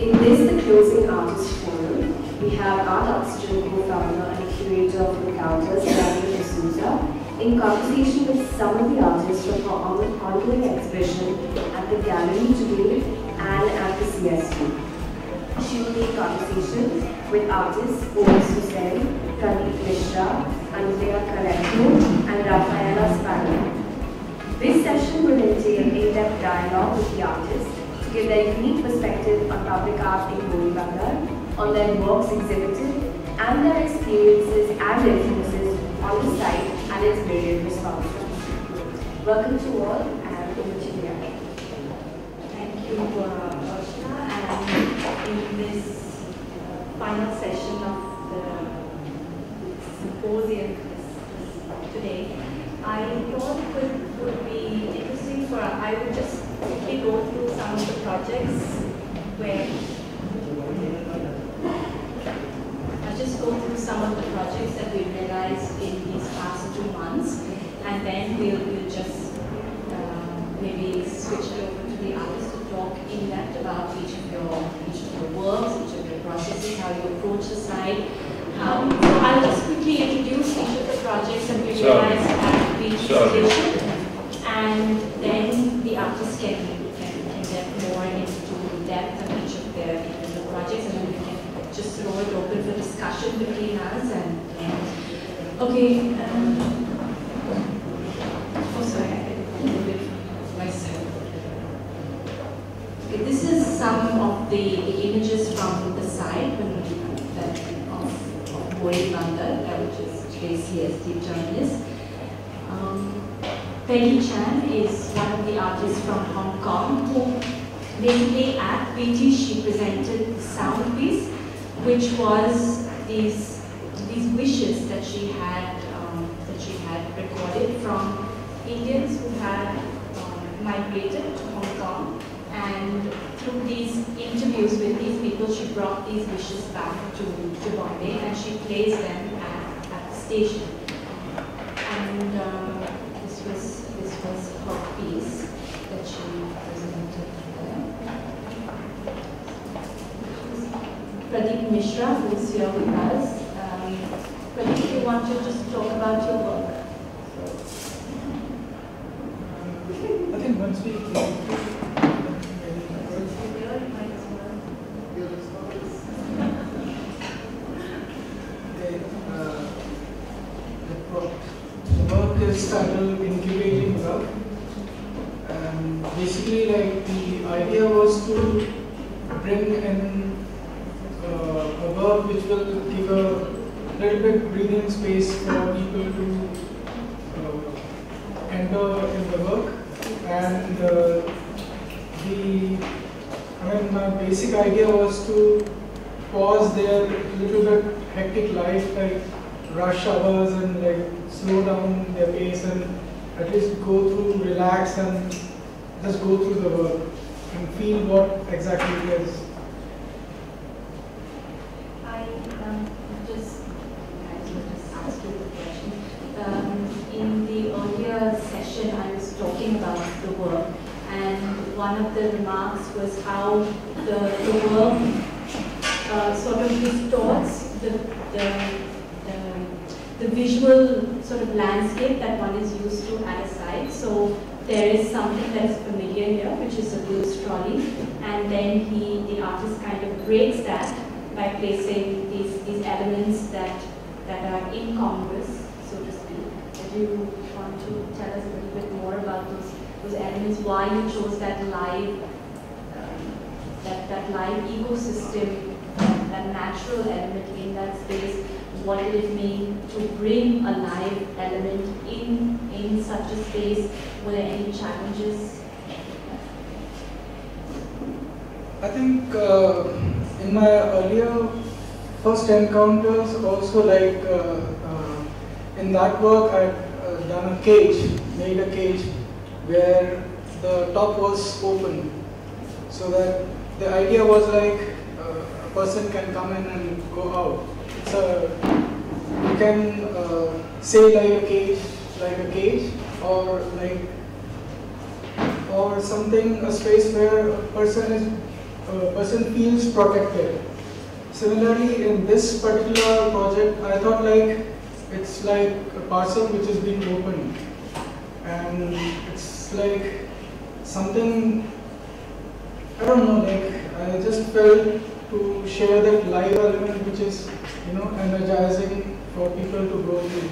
In this, the Closing Artist Forum, we have Art Oxygen co-founder and curator of Encounters, Daniel D'Souza, in conversation with some of the artists from her ongoing exhibition at the gallery today and at the CSU. She will make conversations with artists Oris Hussain, Pradeep Mishra, Andrea Caretto, and Rafaela Spano. This session will entail in-depth dialogue with the artists to give their unique perspective on public art in Boribandar, on their works exhibited, and their experiences and influences on the site and its myriad responses. Welcome to all, and over to you. Thank you, Archana. And in this final session of the symposium today, I thought it would be interesting for, I would just quickly go through some of the projects where, I'll just go through some of the projects that we realized in these past 2 months, and then we'll just maybe switch it over to the artists to talk in depth about each of your works, each of your processes, how you approach the site. So I'll just quickly introduce each of the projects that we realized at each station, and then the artists can get more into depth of each of the individual projects, and then we can just throw it open for discussion between us and okay. Oh, sorry, I did it myself. Okay, this is some of the images from the site of Boribandar, which is today's CSD journalist. Peggy Chan is one of the artists from Hong Kong who basically at PT she presented the sound piece, which was these wishes that she had recorded from Indians who had migrated to Hong Kong, and through these interviews with these people she brought these wishes back to Bombay, and she plays them at the station. And this was her piece that she presented there. Pradeep Mishra, who is here with us. Pradeep, do you want to just talk about your work? I think once we the work is titled Incubating Work, and basically like the idea was to bring in a work which will give a little bit breathing space for people to enter in the work, and my basic idea was to pause their little bit hectic life, like rush hours, and like slow down their pace and at least go through, relax, and just go through the work and feel what exactly it is. I just ask you the question. In the earlier session, I was talking about the work, and one of the remarks was how the work sort of distorts the visual sort of landscape that one is used to at a site. So there is something that is familiar here, which is a blues trolley, and then the artist kind of breaks that by placing these elements that are incongruous, so to speak. Do you want to tell us a little bit more about those elements, why you chose that live ecosystem, that natural element in that space? What did it mean to bring a live element in such a space? Were there any challenges? I think in my earlier first encounters, also like in that work, I'd done a cage, made a cage where the top was open, so that the idea was like a person can come in and go out. It's you can say like a cage, or something, a space where a person is a person feels protected. Similarly, in this particular project, I thought like it's like a parcel which is being opened, and it's like something, I don't know, like I just felt to share that live element which is, you know, energizing for people to go through.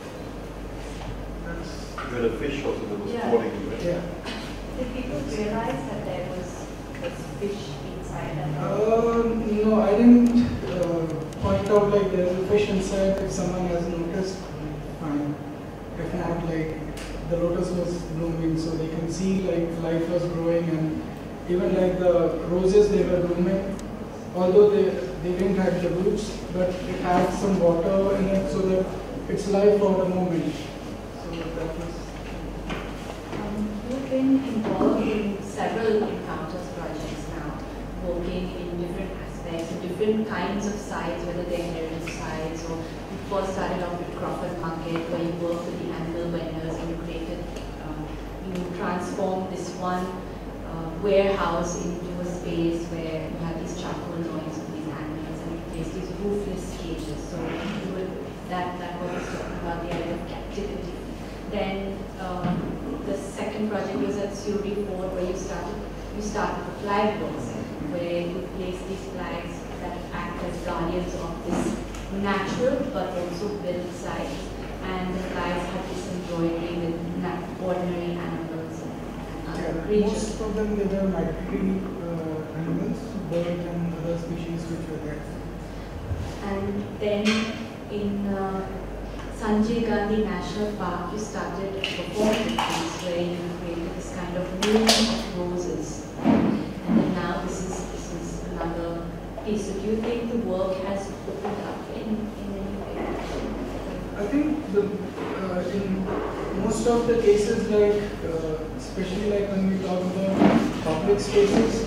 You had a fish also that was falling in there. Yeah. Did people realize that there was this fish inside? No, I didn't point out like there's a fish inside. If someone has noticed, fine. If not, like the lotus was blooming, so they can see like life was growing, and even like the roses they were blooming. Although they didn't have the roots, but it had some water in it, so that it's life for the moment. So that was. You've been involved in several encounters projects now, working in different aspects, in different kinds of sites, whether they're heritage sites or you first started off with Crawford Market, where you worked with the animal vendors and you created, you transformed this one warehouse into a space where you had these charcoal drawings of these animals and replaced these roofless cages. So you would, that was talking about the idea of captivity. Then the second project was at Surrey Fort, where you started the flag works, where you place these flags that act as guardians of this natural but also built site. And the flags have this embroidery with ordinary animals and other creatures. Most of them they were migratory animals, birds and other species which were there. And then in Sanjay Gandhi National Park, you started a performance where you created this kind of moon of roses. And then now this is another piece. So do you think the work has opened up in any way? I think in most of the cases, like especially like when we talk about public spaces,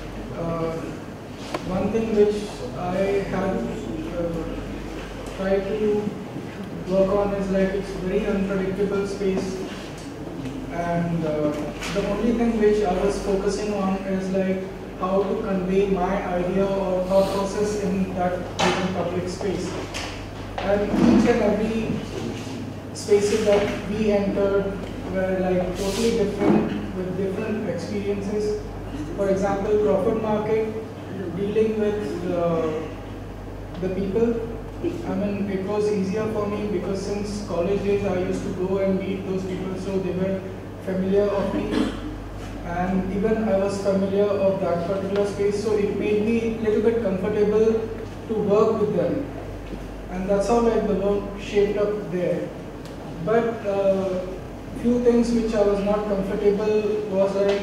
one thing which I have tried to work on is like it's very unpredictable space, and the only thing which I was focusing on is like how to convey my idea or thought process in that given public space. And each and every spaces that we entered were like totally different with different experiences. For example, Crawford Market, dealing with the people, I mean, it was easier for me because since college days I used to go and meet those people, so they were familiar of me, and even I was familiar of that particular space, so it made me a little bit comfortable to work with them, and that's how like the work shaped up there. But few things which I was not comfortable was like,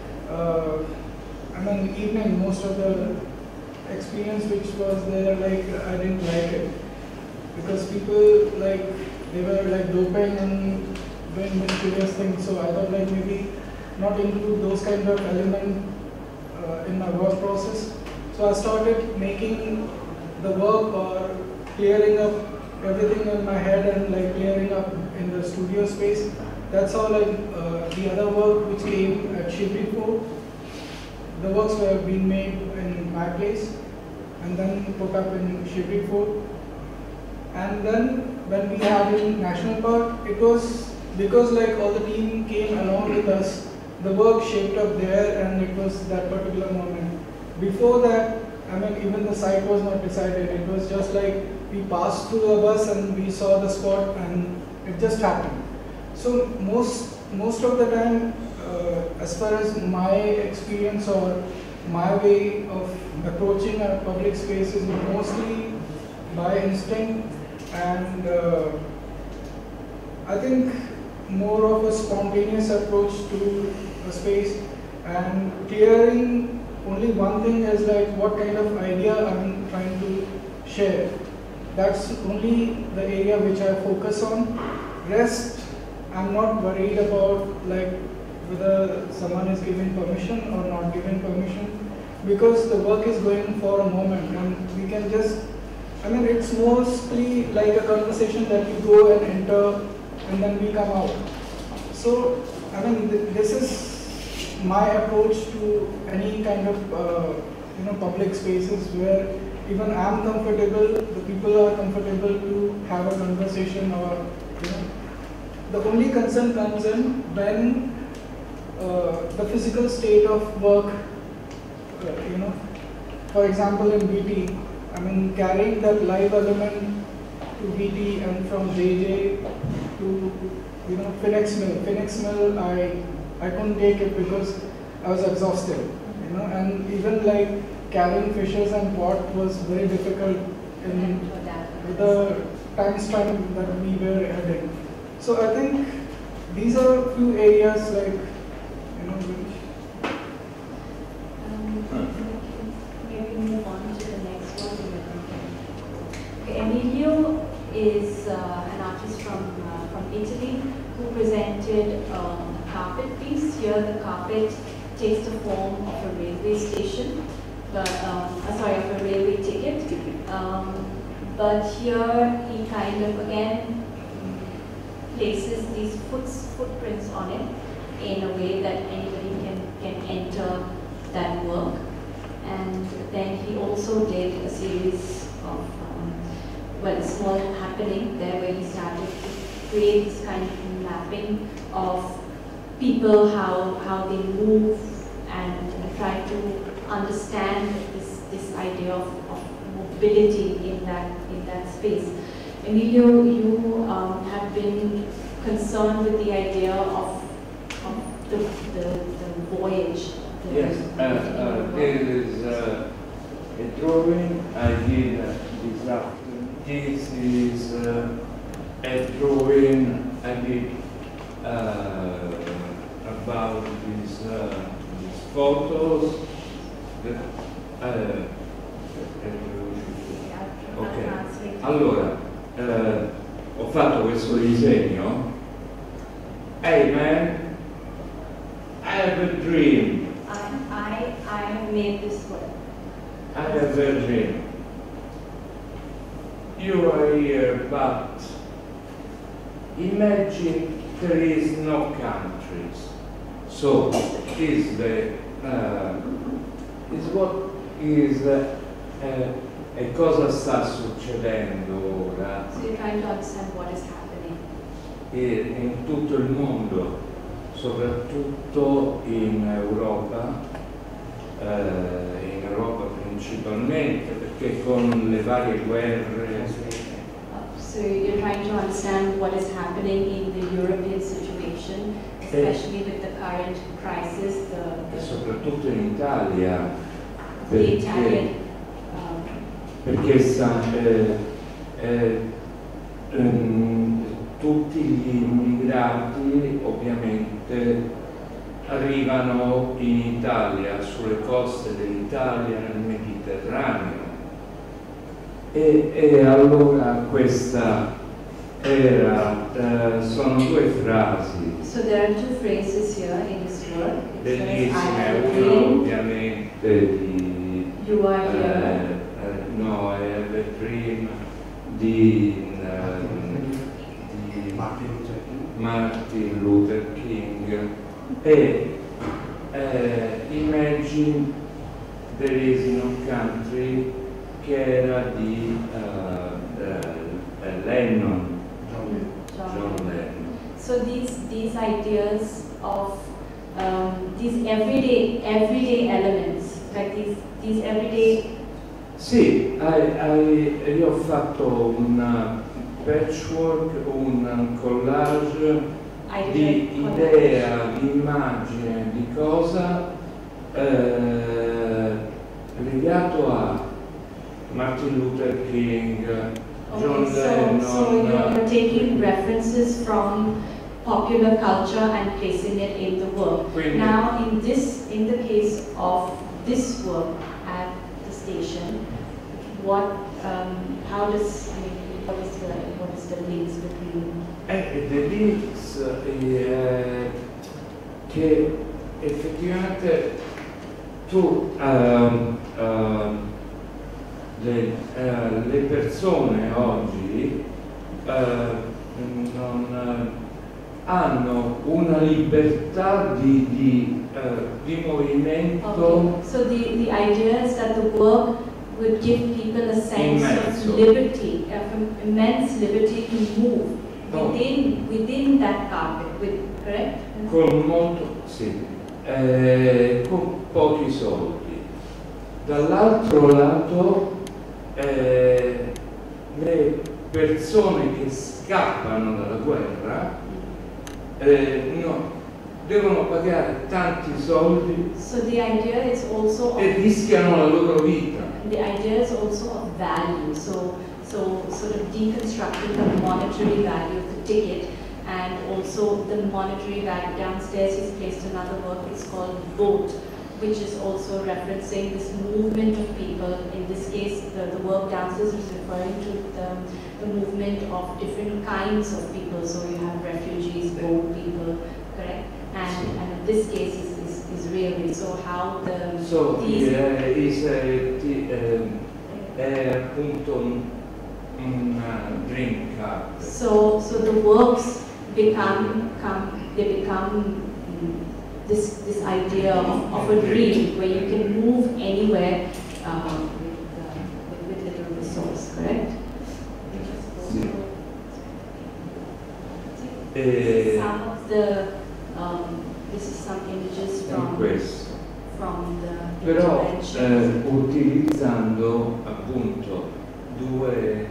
I mean, even most of the experience which was there, like I didn't like it because people like they were like doping and doing mysterious things. So I thought like maybe not include those kind of element in my work process. So I started making the work or clearing up everything in my head and like clearing up in the studio space. That's how like the other work which came at Shivri Fort, the works were being made in my place and then put up in Shivri Fort. And then when we had in National Park, it was because like all the team came along with us, the work shaped up there and it was that particular moment. Before that, I mean, even the site was not decided. It was just like we passed through the bus and we saw the spot and it just happened. So most of the time, as far as my experience or my way of approaching a public space is mostly by instinct, and I think more of a spontaneous approach to a space, and clearing only one thing is like what kind of idea I'm trying to share. That's only the area which I focus on. Rest, I'm not worried about like whether someone is giving permission or not giving permission, because the work is going for a moment and we can just, I mean, it's mostly like a conversation that we go and enter and then we come out. So, I mean, this is my approach to any kind of public spaces where even I'm comfortable, the people are comfortable to have a conversation, or the only concern comes in when the physical state of work, for example in BT, I mean carrying that live element to BT and from JJ to Phoenix Mill. Phoenix Mill, I couldn't take it because I was exhausted, and even like carrying fishes and pot was very difficult in the time span that we were heading. So I think these are a few areas like, which maybe move on to the next one. Okay, Emilio is an artist from Italy who presented a carpet piece. Here the carpet takes the form of a railway station, but, sorry, of a railway ticket. But here he kind of again places these footprints on it in a way that anybody can enter that work. And then he also did a series of, a small happening there where he started to create this kind of mapping of people, how they move, and try to understand this idea of mobility in that space. Emilio, you have been concerned with the idea of the voyage. Yes, it is a drawing I did this afternoon. This is a drawing I did about these photos. Ok, allora ho fatto questo disegno. Hey man, I have a dream. I made this work. I have a dream. You are here, but imagine there is no countries. So is what is e cosa sta succedendo ora? So you're trying to understand what is happening in tutto il mondo, soprattutto in Europa principalmente, perché con le varie guerre. So you're trying to understand what is happening in the European situation, especially with the current crisis, E soprattutto in Italia, the Italian. Perché tutti gli immigrati ovviamente arrivano in Italia, sulle coste dell'Italia, nel Mediterraneo. E allora questa sono due frasi. So there are two phrases here in this work. Bellissime, una ovviamente di You are here. No, I have a dream di Martin Luther King e Imagine There Is No Country, che era di Lennon, John Lennon. So these ideas of these everyday elements, like these everyday. Sì, io ho fatto un patchwork, un collage di idea, di immagine, di cosa legato a Martin Luther King, John Lennon. So you're taking references from popular culture and placing it in the work. Quindi, now, in the case of this work at the station, what is the links between? The links che effettivamente tu le persone oggi hanno una libertà di movimento. Okay. So the idea is that the work would give people a sense Immenso. of liberty, of immense liberty to move within that carpet, correct? Con molto, sì, con pochi soldi. Dall'altro lato, le persone che scappano dalla guerra devono pagare tanti soldi So the idea is also e rischiano la loro vita. the idea is also of value. So sort of deconstructing the monetary value of the ticket, and also the monetary value. Downstairs he's placed another work, it's called Boat, which is also referencing this movement of people. In this case, the work downstairs is referring to the movement of different kinds of people. So you have refugees, boat people, correct? And in this case is railway. So how the So these è appunto un dream carpet. So the works become this idea of a dream where you can move anywhere with little resource, correct? Some of the this is some images from the Però intervention. utilizzando appunto due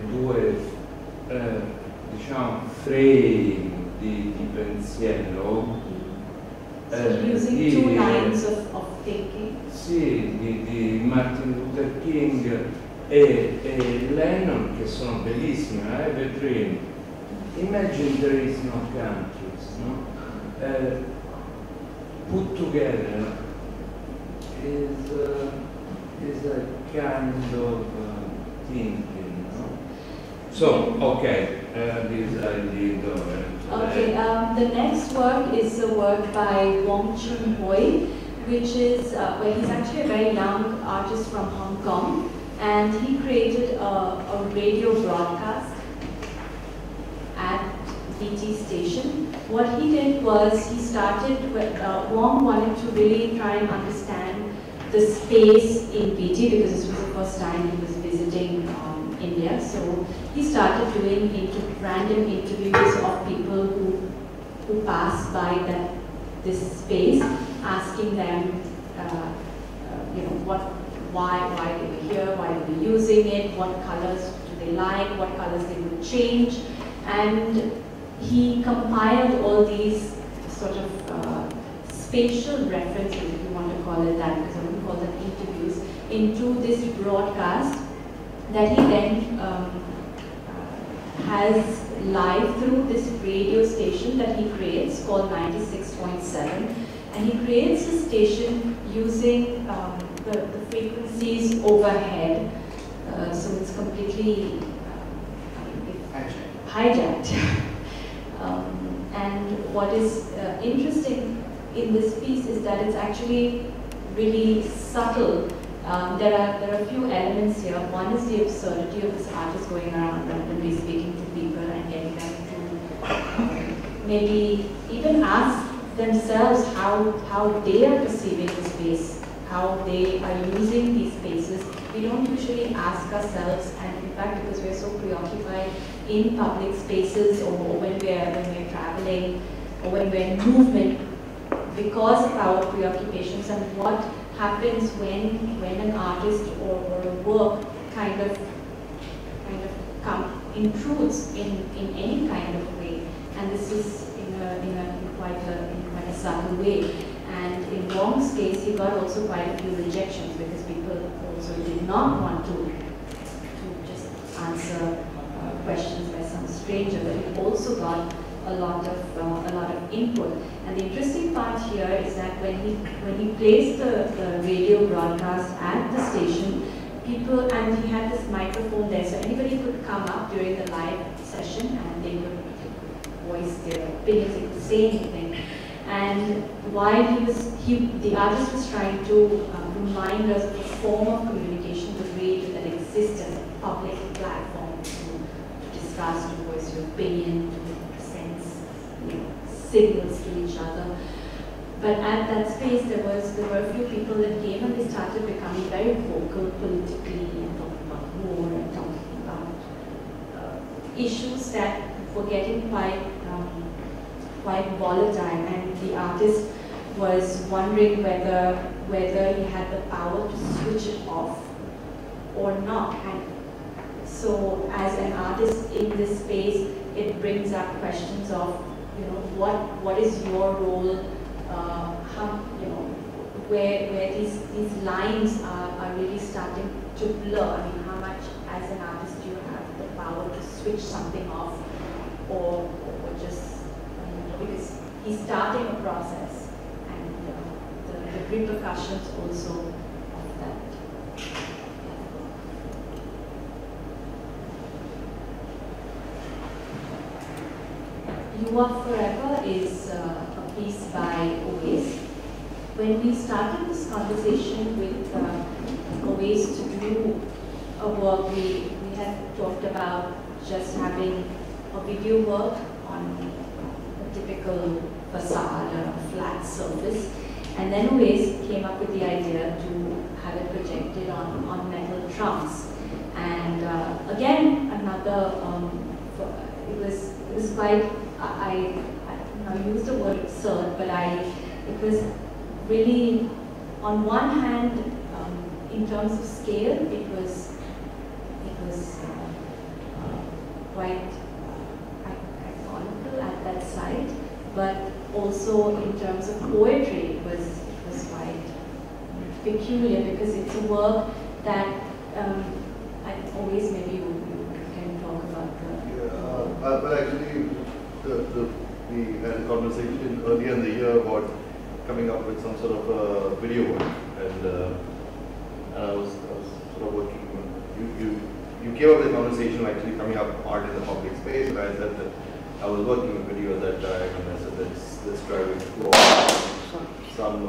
diciamo frame di pensiero, Using two lines of thinking. sì, di Martin Luther King e Lennon, che sono bellissime. I have a dream. Imagine there is no countries, no? Put together is a kind of thinking, no? So, okay, this I did Okay, the next work is a work by Wong Chun Hoi, which is, well, he's actually a very young artist from Hong Kong, and he created a radio broadcast at BT station. What he did was he started with, Wong wanted to really try and understand the space in BT because this was the first time he was visiting India. So he started doing random interviews of people who pass by this space, asking them, you know, why they were here, why they were using it, what colors do they like, what colors they would change, and he compiled all these sort of spatial references, if you want to call it that, because I wouldn't call them interviews, into this broadcast that he then has live through this radio station that he creates called 96.7, and he creates a station using the frequencies overhead, so it's completely hijacked. And what is interesting in this piece is that it's actually really subtle. There are a few elements here. One is the absurdity of this artist going around randomly speaking to people and getting them to maybe even ask themselves how they are perceiving the space, how they are using these spaces. We don't usually ask ourselves, and in fact, because we're so preoccupied in public spaces or when we're traveling or when we're in movement, because of our preoccupations and what happens when an artist or a work kind of intrudes in any kind of way, and this is in quite a subtle way. And in Wong's case, he got also quite a few rejections because people also did not want to just answer questions by some stranger, but he also got a lot of input. And the interesting part here is that when he placed the radio broadcast at the station, people, and he had this microphone there, so anybody could come up during the live session and they would voice their opinions, they could say anything. And while the artist was trying to remind us of a form of communication, the radio that exists as a public platform to discuss, to voice your opinion, to sense, signals to each other. But at that space, there were a few people that came and they started becoming very vocal politically and talking about war and talking about issues that were getting quite volatile, and the artist was wondering whether he had the power to switch it off or not. And so, as an artist in this space, it brings up questions of, you know, what is your role, how, you know, where these lines are really starting to blur. I mean, how much as an artist do you have the power to switch something off, or just, because he's starting a process, and the repercussions also of that. You Are Forever is a piece by Owais. When we started this conversation with Owais to do a work, we had talked about just having a video work on a typical facade or a flat surface. And then Owais came up with the idea to have it projected on metal trunks. And again, another, it was quite, I used the word absurd, but it was really, on one hand, in terms of scale, it was quite iconical at that site, but also in terms of poetry, it was quite peculiar, because it's a work that Owais, maybe you can talk about the. But actually, we had a conversation earlier in the year about coming up with some sort of video work, and I was sort of working. You came up with a conversation actually coming up art in the public space, and I said that I was working with video at that time, and I said let's try to explore some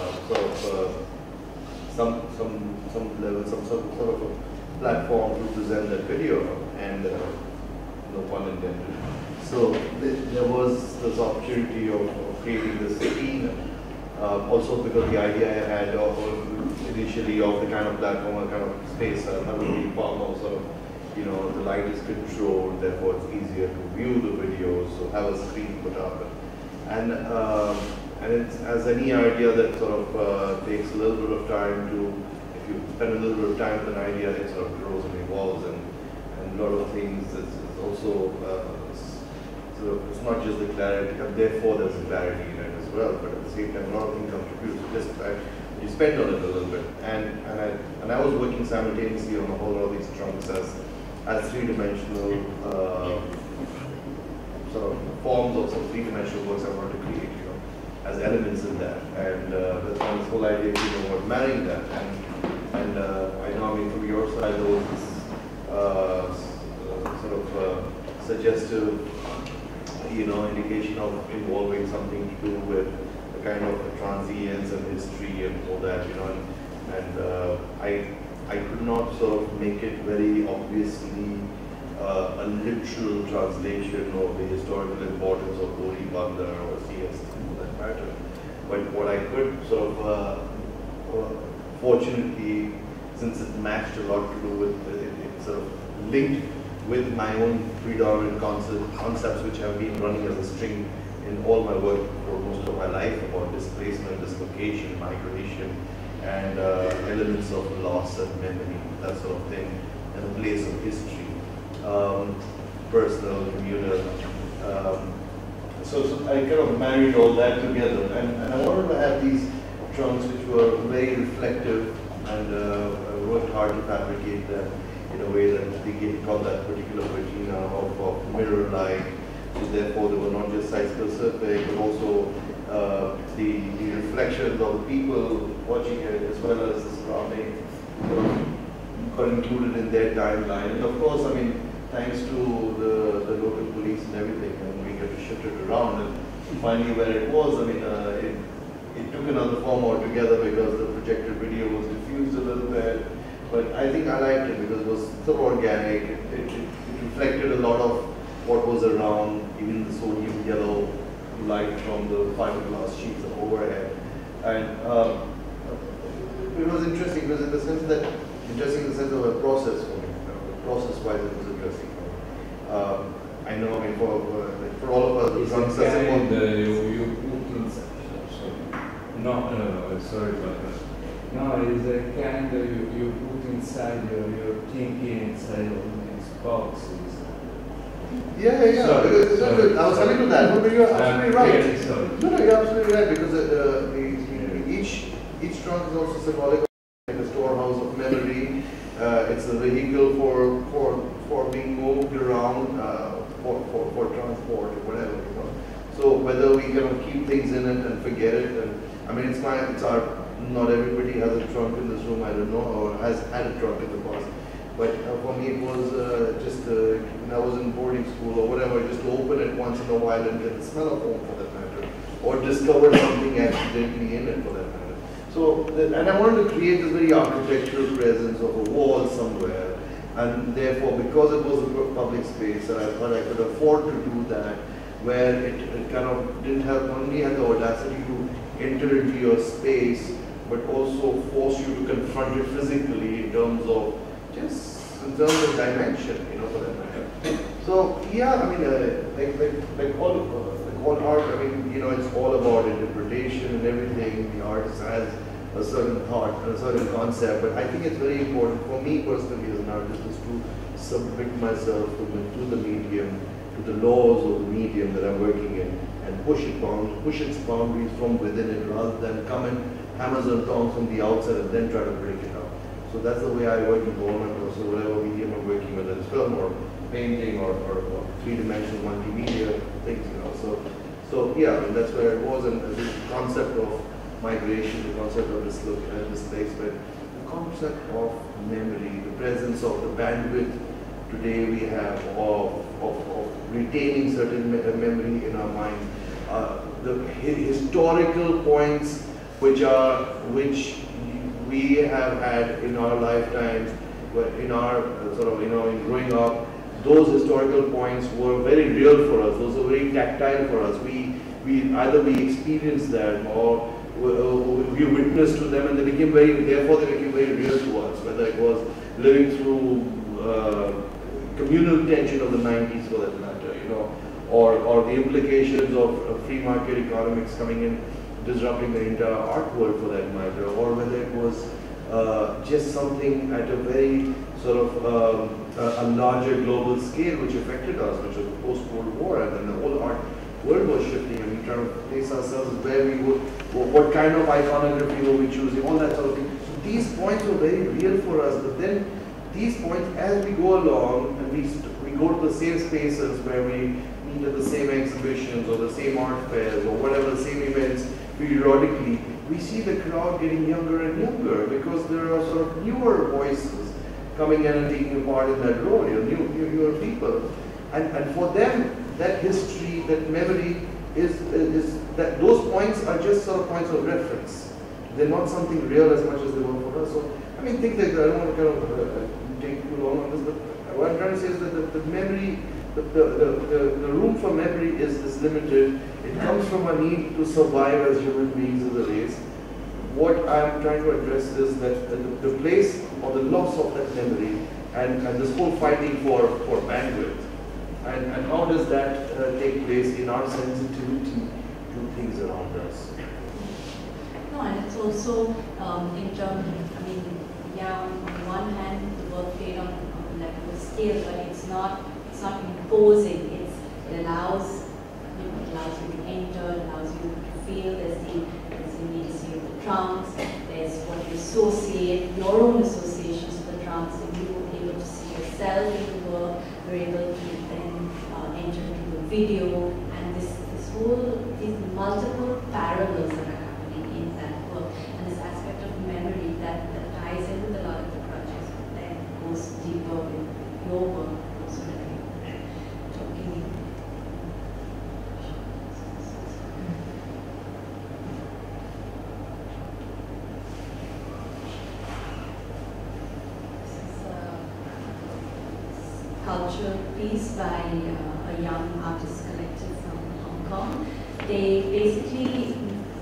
some level, some sort of a platform to present that video, and no pun intended. So there was this opportunity of creating this scene, also because the idea I had initially of the kind of platform or kind of space that would be far more sort of, you know, the light is controlled, therefore it's easier to view the videos, so have a screen put up. And it's, as any idea that sort of takes a little bit of time to, if you spend a little bit of time with an idea, it sort of grows and evolves, and a lot of things, it's also, sort of, it's not just the clarity, and therefore there's a clarity in it as well, but at the same time a lot of things contribute. So just you spend on it a little bit, and I was working simultaneously on a whole lot of these trunks as three-dimensional sort of forms of some three-dimensional works I wanted to create, you know, as elements in that, and that's why this whole idea came about marrying that, and I know, I mean, from your side there was this sort of suggestive, you know, indication of involving something to do with the kind of transience and history and all that, you know, and I could not sort of make it very obviously a literal translation of the historical importance of Goli Bangla or CST for that matter. But what I could sort of, fortunately, since it matched a lot to do with, it sort of linked with my own predominant concepts which have been running as a string in all my work for most of my life, about displacement, dislocation, migration, and elements of loss and memory, that sort of thing, and a place of history, personal, communal. So I kind of married all that together, and I wanted to have these trunks which were very reflective, and I worked hard to fabricate them in a way that they gave from that particular patina of mirror light. So therefore, they were not just site-specific, but also the reflections of the people watching it, as well as the surrounding, got included in their timeline. And of course, I mean, thanks to the local police and everything, and we get to shift it around. And finally, where it was, I mean, it took another form altogether because the projected video was diffused a little bit. But I think I liked it because it was so organic. It reflected a lot of what was around, even the sodium yellow light from the fiberglass sheets overhead. And it was interesting because in the sense that, interesting in the sense of a process for me, process-wise it was interesting. I know, I mean, for all of us, It's drums a are kind simple. you put inside. No, sorry about that. No, it's a kind you put inside your thinking inside of these boxes. Yeah. Sorry. I was coming to that. No, but you're absolutely right. Really sorry. No, you're absolutely right because each trunk is also symbolic of like a storehouse of memory. It's a vehicle for being moved around for transport or whatever. You know. So whether we kind of keep things in it and forget it, and I mean it's our. Not everybody has a trunk in this room. I don't know, or has had a trunk in the past. But for me, it was just when I was in boarding school or whatever, just to open it once in a while and get the smell of home for that matter, or discover something accidentally in it for that matter. So, and I wanted to create this very architectural presence of a wall somewhere, and therefore, because it was a public space, I thought I could afford to do that, where it kind of didn't have only had the audacity to enter into your space, but also force you to confront it physically in terms of just in terms of dimension, you know, for that matter. So yeah, I mean, like all art, I mean, you know, it's all about interpretation and everything. The artist has a certain thought, a certain concept, but I think it's very important for me personally as an artist is to submit myself to the medium, to the laws of the medium that I'm working in, and push its boundaries from within it, rather than come and hammers and tongs from the outside and then try to break it up. So that's the way I work in government, or so whatever medium I'm working with, whether it's film or painting or three-dimensional multimedia things, you know. So yeah, I mean, that's where it was, and the concept of migration, the concept of displacement, the concept of memory, the presence of the bandwidth today we have of retaining certain memory in our mind, the historical points which we have had in our lifetimes, in our in growing up, those historical points were very real for us. Those were very tactile for us. Either we experienced them or we witnessed to them, and therefore they became very real to us. Whether it was living through communal tension of the 90s, for that matter, you know, or the implications of free market economics coming in, disrupting the entire art world, for that matter, or whether it was just something at a very sort of a larger global scale which affected us, which was the post-World War, and then the whole art world was shifting, and we trying to place ourselves where we would, what kind of iconography were we choosing, all that sort of thing. So these points were very real for us, but then these points, as we go along, and we go to the same spaces where we meet at the same exhibitions or the same art fairs or whatever, the same events, periodically, we see the crowd getting younger and younger because there are sort of newer voices coming in and taking part in that role, you know, newer people. And for them, that history, that memory is that those points are just sort of points of reference. They're not something real as much as they were for us. So, I mean, things like that, I don't want to kind of take too long on this, but what I'm trying to say is that the memory, the room for memory is limited. It comes from a need to survive as human beings as a race. What I'm trying to address is that the place or the loss of that memory and this whole fighting for bandwidth. And how does that take place in our sensitivity to things around us? No, and it's also in terms, I mean, yeah, on one hand, the work played on a level of scale, but it's not imposing. It allows you to enter, it allows you to feel. There's the immediacy of the trance. There's what you associate, your own associations with the trance, and you were able to see yourself in the work. You're able to then enter into the video, and these multiple parallels that are happening in that work, and this aspect of memory that ties in with a lot of the projects, but then goes deeper with your work, also talking. Cultural piece by a young artist collective from Hong Kong. they basically,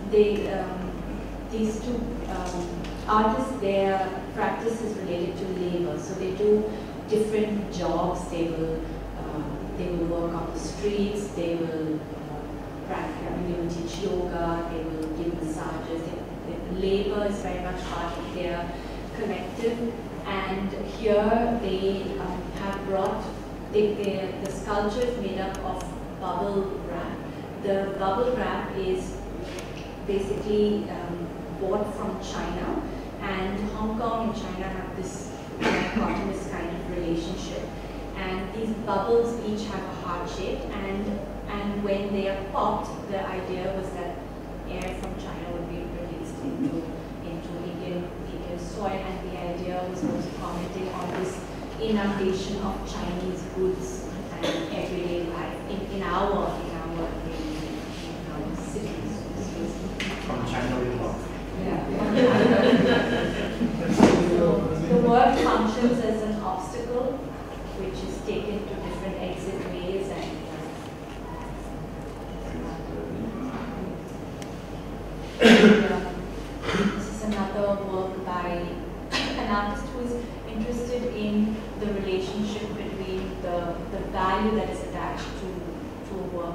these two artists, their practice is related to labor. So they do different jobs. They will work on the streets. They will practice. They will teach yoga. They will give massages. Labor is very much part of their collective. And here they have brought the sculpture is made up of bubble wrap. The bubble wrap is basically bought from China, and Hong Kong and China have this dichotomous kind of relationship. And these bubbles each have a heart shape, and when they are popped, the idea was that air from China would be released into Indian soil, and the idea was also commenting on this inundation of Chinese goods and everyday life in our cities. From China we love. So the work functions as an obstacle, which is taken to different exit ways, and this is another work by an artist who is interested in the relationship between the value that is attached to a work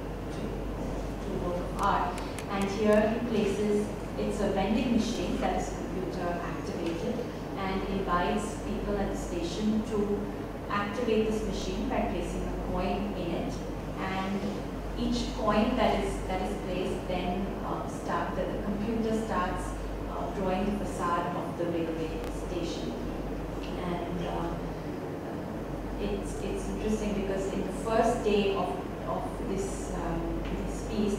of art. And here he places, it's a vending machine that is computer activated, and invites people at the station to activate this machine by placing a coin in it. And each coin that is placed then the computer starts drawing the facade of the railway station. And it's interesting because in the first day of this piece,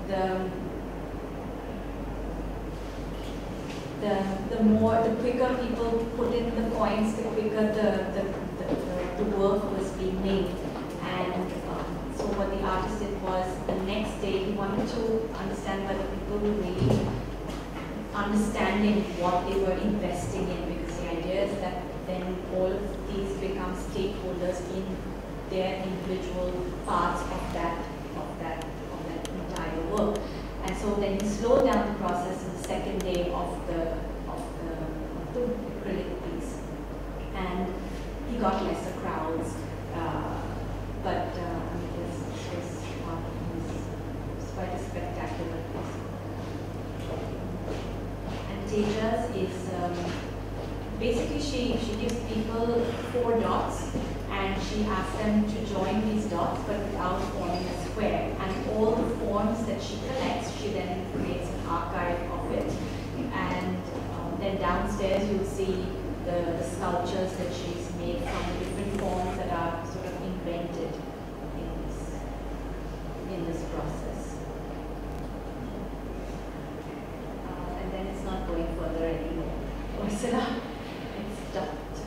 the quicker people put in the coins, the quicker the work was being made. And so what the artist did was, the next day he wanted to understand whether people were really understanding what they were investing in, because the idea is that then all of these become stakeholders in their individual parts of that entire work. And so then he slowed down the process in the second day of the acrylic piece, and he got lesser crowds. But this was quite a spectacular piece. And Tejas is basically she gives people 4 dots, and she asks them to join these dots, but without forming a square. And all the forms that she collects, she then creates an archive of it. And then downstairs you'll see the sculptures that she's made from the different forms that are sort of invented in this process. And then it's not going further anymore. Ursula, it's stopped.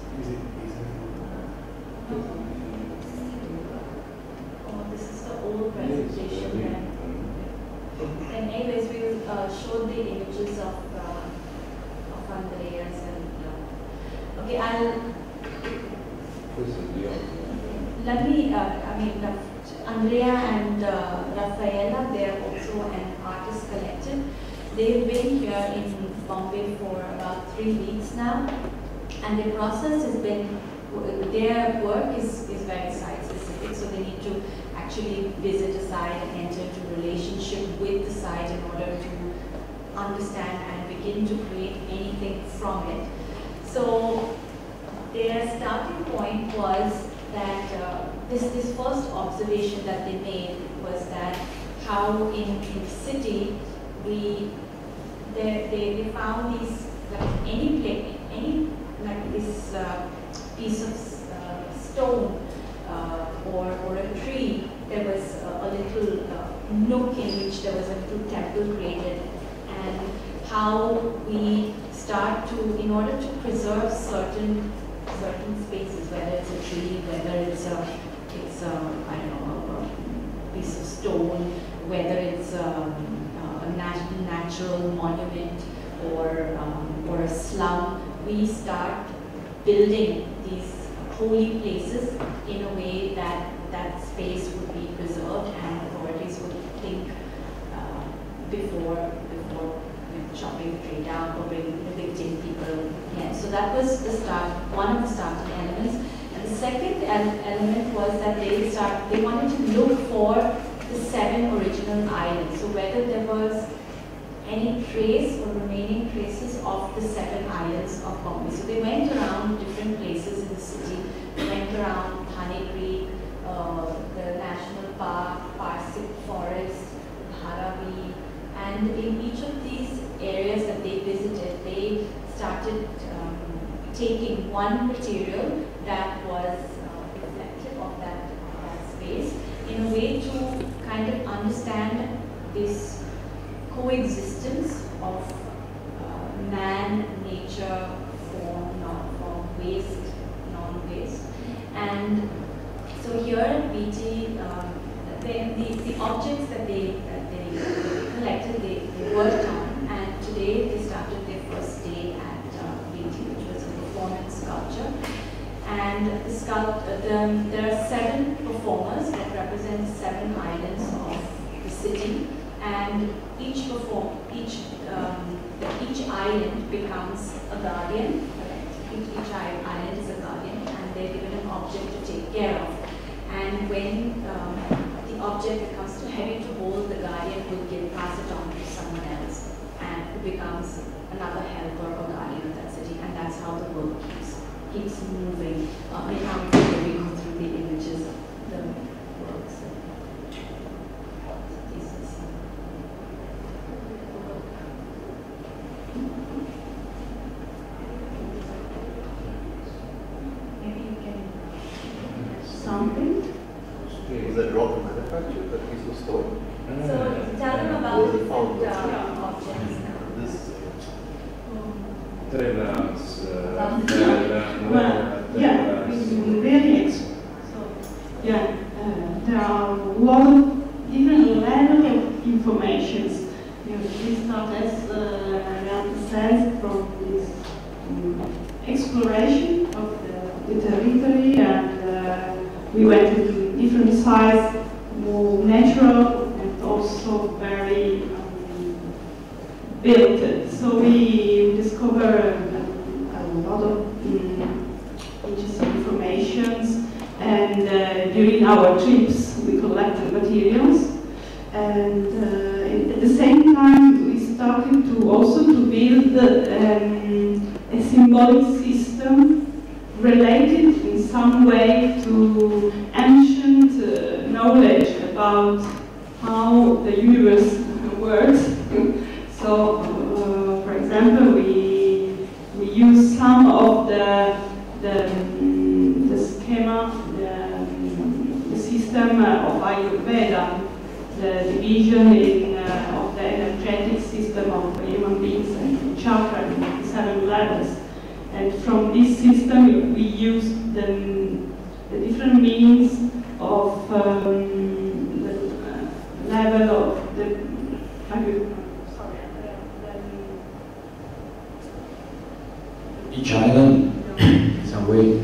Oh, this is the old presentation. And anyways, we will show the images of Andreas and okay, let me, Andrea and Rafaela, they are also an artist collective. They've been here in Bombay for about 3 weeks now, and the process has been, their work is very site specific, so they need to actually visit a site and enter into a relationship with the site in order to understand and begin to create anything from it. So their starting point was that this first observation that they made was that how in the city they found these, like any like this piece of stone or a tree, there was a little nook in which there was a little temple created. And how we start to, in order to preserve certain spaces, whether it's a tree, whether it's I don't know, a piece of stone, whether it's a natural monument or a slum, we start building these holy places in a way that that space would be preserved and authorities would think before chopping the tree down or evicting people. Yeah, so that was the start, one of the starting elements. And the second element was that they wanted to look for the 7 original islands. So whether there was any trace or remaining traces of the 7 islands of Bombay. So they went around different places in the city. They went around Thane Creek, the National Park, Parsik Forest, Dharavi, and in each of these areas that they visited, they started taking one material that was reflective of that space in a way to kind of understand this coexistence of man, nature, form, non-form, waste, non-waste. And so here at BT, the objects that they collected, they worked on, and today they started their first day at BT, which was a performance sculpture. And there are 7 performers that represent 7 islands of the city, and each island becomes a guardian. Each island is a guardian, and they're given an object to take care of. And when the object becomes too heavy to hold, the guardian will pass it on to someone else, and who becomes another helper or guardian of that city. And that's how the work keeps moving. We go through the images of the works. Maybe you can something. Was that rock manufactured, that piece of stone? So tell them about different objects now. This Trellas, really. There are a lot of different levels of informations. We start as sense from this exploration of the territory, and we went to different sites, more natural and also very built. So we discover a lot of interesting informations, and during our trips we collected materials, and at the same time we started to also to build a symbolic system related in some way to ancient knowledge about how the universe works. So, for example, we use some of the schema, the system of Ayurveda, the division of the energetic system of human beings and chakra in 7 levels. And from this system, we use the different meanings of the level of the each island, in some way.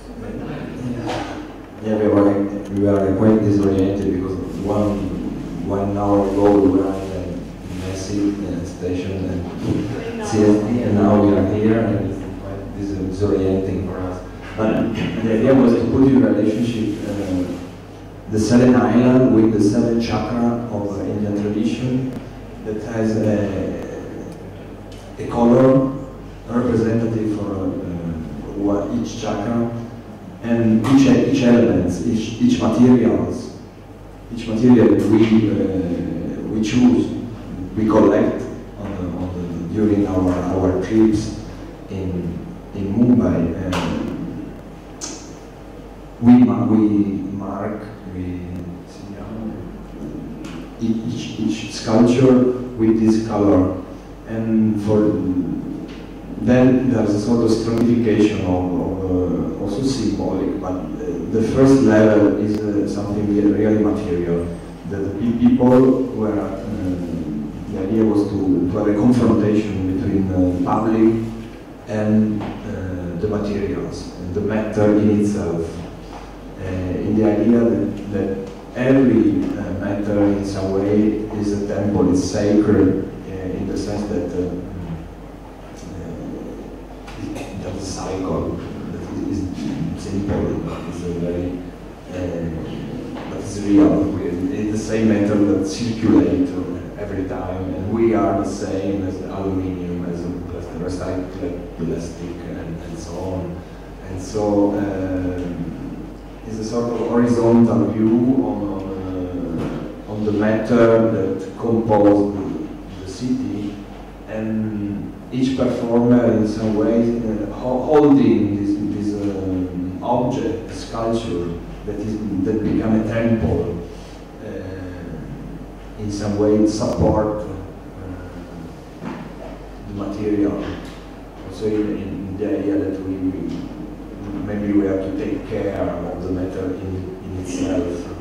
Yeah, we were quite disoriented because one hour ago we were in a Messi station and CST, and now we are here, and it's quite disorienting for us. But the idea was to put in relationship the 7 island with the 7 chakra of Indian tradition that has a color representative for each chakra, and each elements, each material we choose, we collect during our trips in Mumbai. We mark each sculpture with this color, and then there's a sort of stratification of also symbolic, but the first level is something really material. The people were, the idea was to have a confrontation between the public and the materials, and the matter in itself. In the idea that every matter in some way is a temple, is sacred in the sense that it has a cycle that is simple, but it's a very, but it's real. It's the same metal that circulates every time, and we are the same as the aluminium, as the recycled plastic, and so on. And so it's a sort of horizontal view on the matter that composes the city, and each performer in some way holding this object, sculpture that become a temple. In some way support the material. Also in the idea that maybe we have to take care of the matter in itself.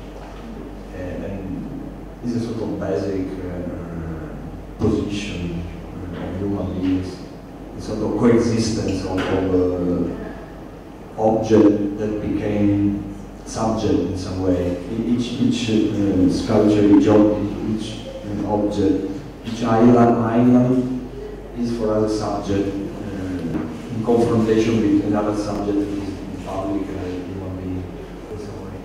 And this is a sort of basic position of human beings, a sort of coexistence of object that became subject in some way. Each sculpture, each object, each island is for us a subject in confrontation with another subject that is in public human being in some way.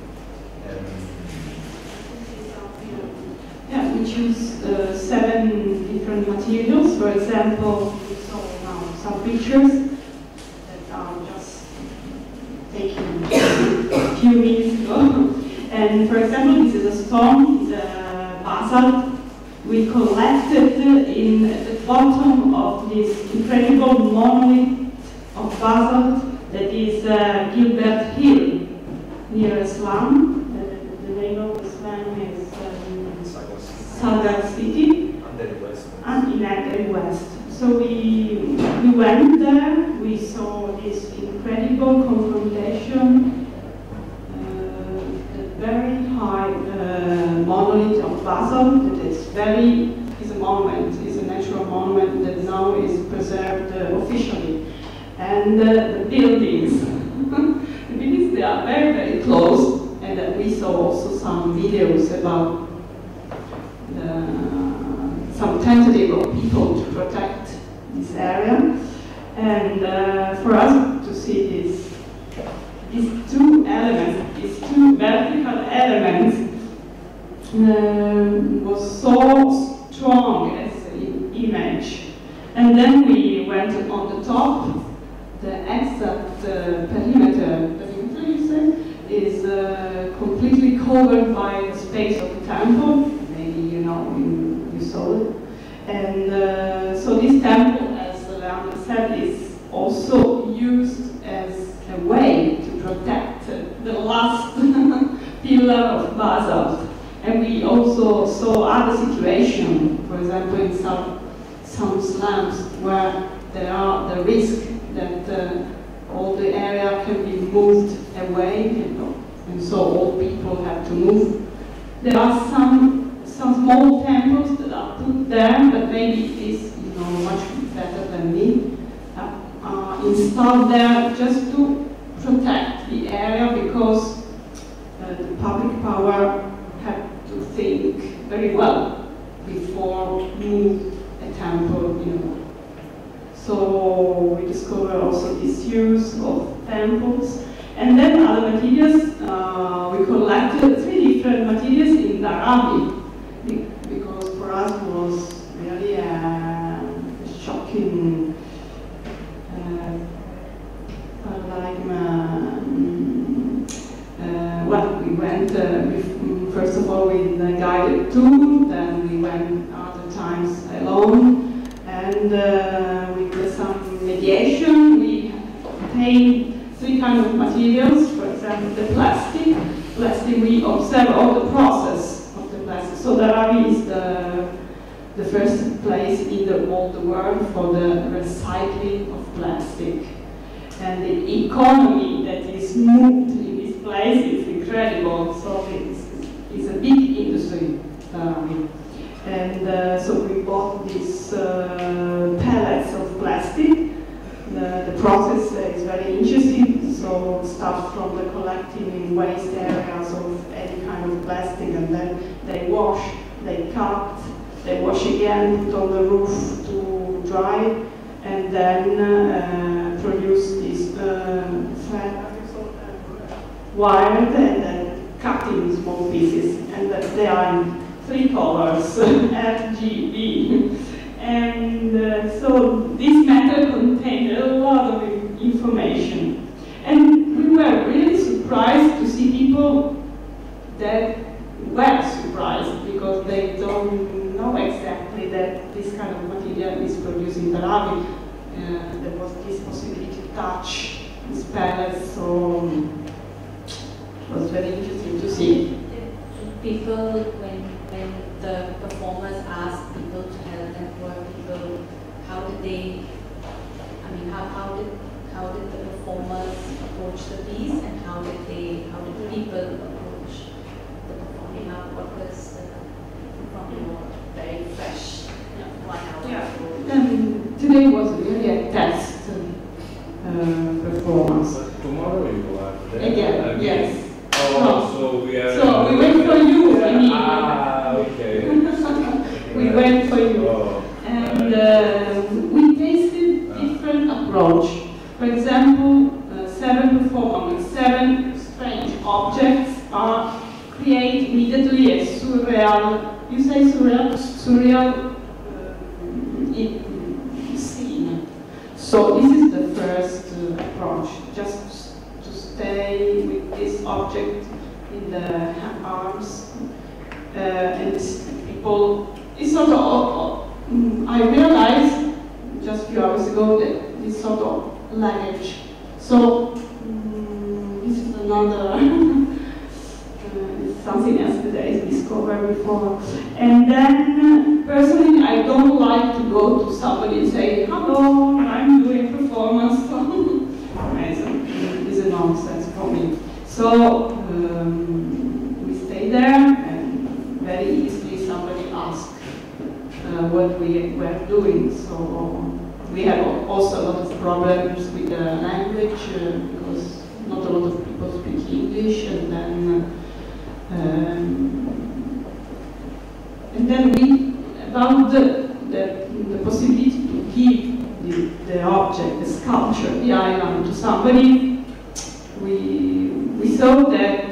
Yeah, we choose 7 different materials. For example, we saw now some pictures that are just taken a few minutes ago. And for example, this is a stone, the basalt. We collected in the bottom of this incredible monolith of basalt that is Gilbert Hill, near Islam. The name of the slam is Sagar City, and in Agri West. So we went there, we saw this incredible confrontation, the very high monolith of basalt that is a monument, is a natural monument that now is preserved officially. And the buildings, they are very, very close, and we saw also some videos about some tentative of people to protect this area. And for us to see these 2 elements, these 2 vertical elements, was so strong as an image. And then we went on the top. The exact perimeter, you say, is completely covered by the space of the temple. Maybe you know, you saw it. And so this temple, as Leandro said, is also used as a way to protect the last pillar of basalt. And we also saw other situations, for example, in some slums where there are the risk that all the area can be moved away, and so all people have to move. There are some small temples that are put there, but maybe it is much better than me, installed there just to protect the area, because the public power have to think very well before move a temple, So we discover also this use of temples. And then other materials, we collected 3 different materials in Dharavi, because for us it was really a shocking well, we went first of all with a guided tour, then we went other times alone, and with some mediation we obtained 3 kinds of materials. For example, the plastic. Plastic, we observe all the process of the plastic. So Dharavi is the first place in the world for the recycling of plastic. And the economy that is moved in this place is incredible. So it's a big industry. And so we bought these pallets of plastic. The process is very interesting. So stuff from the collecting in waste areas of any kind of plastic they wash, they cut, they wash again, put on the roof to dry, and then produce this wired and then cut in small pieces. And they are in 3 colors, RGB. And so this method contained a lot of information. And we were really surprised to see people that were surprised because they don't know exactly that this kind of material is produced in Tel Aviv. There was this possibility to touch these pellets, so it was very interesting to see. People, when the performers asked people to help them work, people, how did they, I mean, how did the performers approach the piece, and how did people approach the performing? What was from your very fresh 1 hour? Yeah. Today was really a test performance. But tomorrow you are there Again, yes. Oh, so we are. So we went for you. Okay. We went for you. Oh. And we tasted different approach. For example, 7 performers, 7 strange objects are create immediately a surreal, you say surreal? Surreal scene. So this is the first approach, just to stay with this object in the arms. And people, it's sort of, I realized just a few hours ago that this sort of luggage. So this is another, something else that I discovered before. And then personally, I don't like to go to somebody and say, hello, I'm doing a performance. It's a nonsense for me. So we stay there, and very easily somebody asked what we were doing. So we had also a lot of problems with the language because not a lot of people speak English, and then we about the possibility to give the object, the sculpture, the island to somebody. We thought that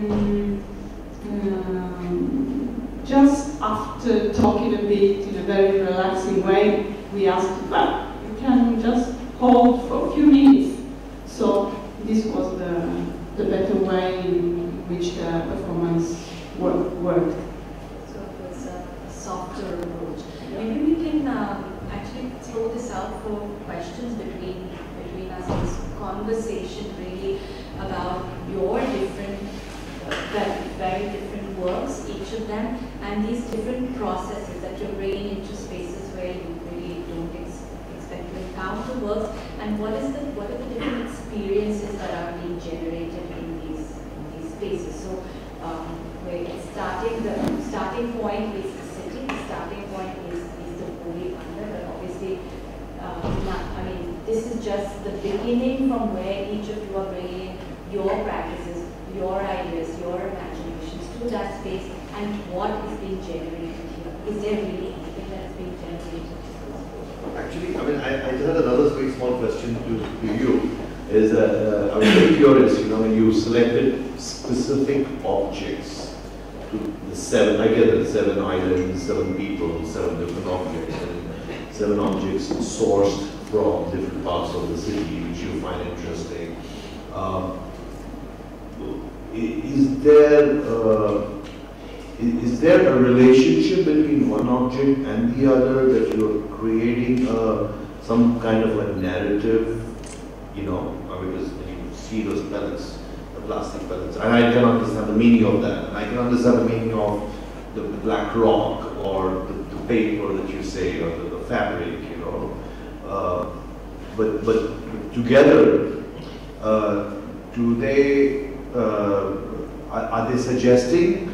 just after talking a bit in a very relaxing way, we asked, well, you can just hold for a few minutes. So this was the better way in which the performance worked. So it was a softer approach. Maybe we can actually throw this out for questions between us. This conversation really about your different, very different works, each of them, and these different processes that you're bringing into spaces where you really don't expect to encounter works, and what are the different experiences that are being generated in these spaces. So where it's the starting point is the city, the starting point is the Holy Wonder, but obviously this is just the beginning from where each of you are bringing your practices, your ideas, your imaginations to that space, and what is being generated here. Is there really anything that is being generated? Actually, I just had another very small question to you. Is I was very curious, when you selected specific objects to the 7, I get it, 7 islands, 7 people, 7 different objects, and 7 objects sourced from different parts of the city, which you find interesting. Is there a relationship between one object and the other, that you're creating some kind of a narrative, because when you see those pellets, the plastic pellets, and I can understand the meaning of that, and I can understand the meaning of the black rock, or the paper that you say, or the fabric, but together, are they suggesting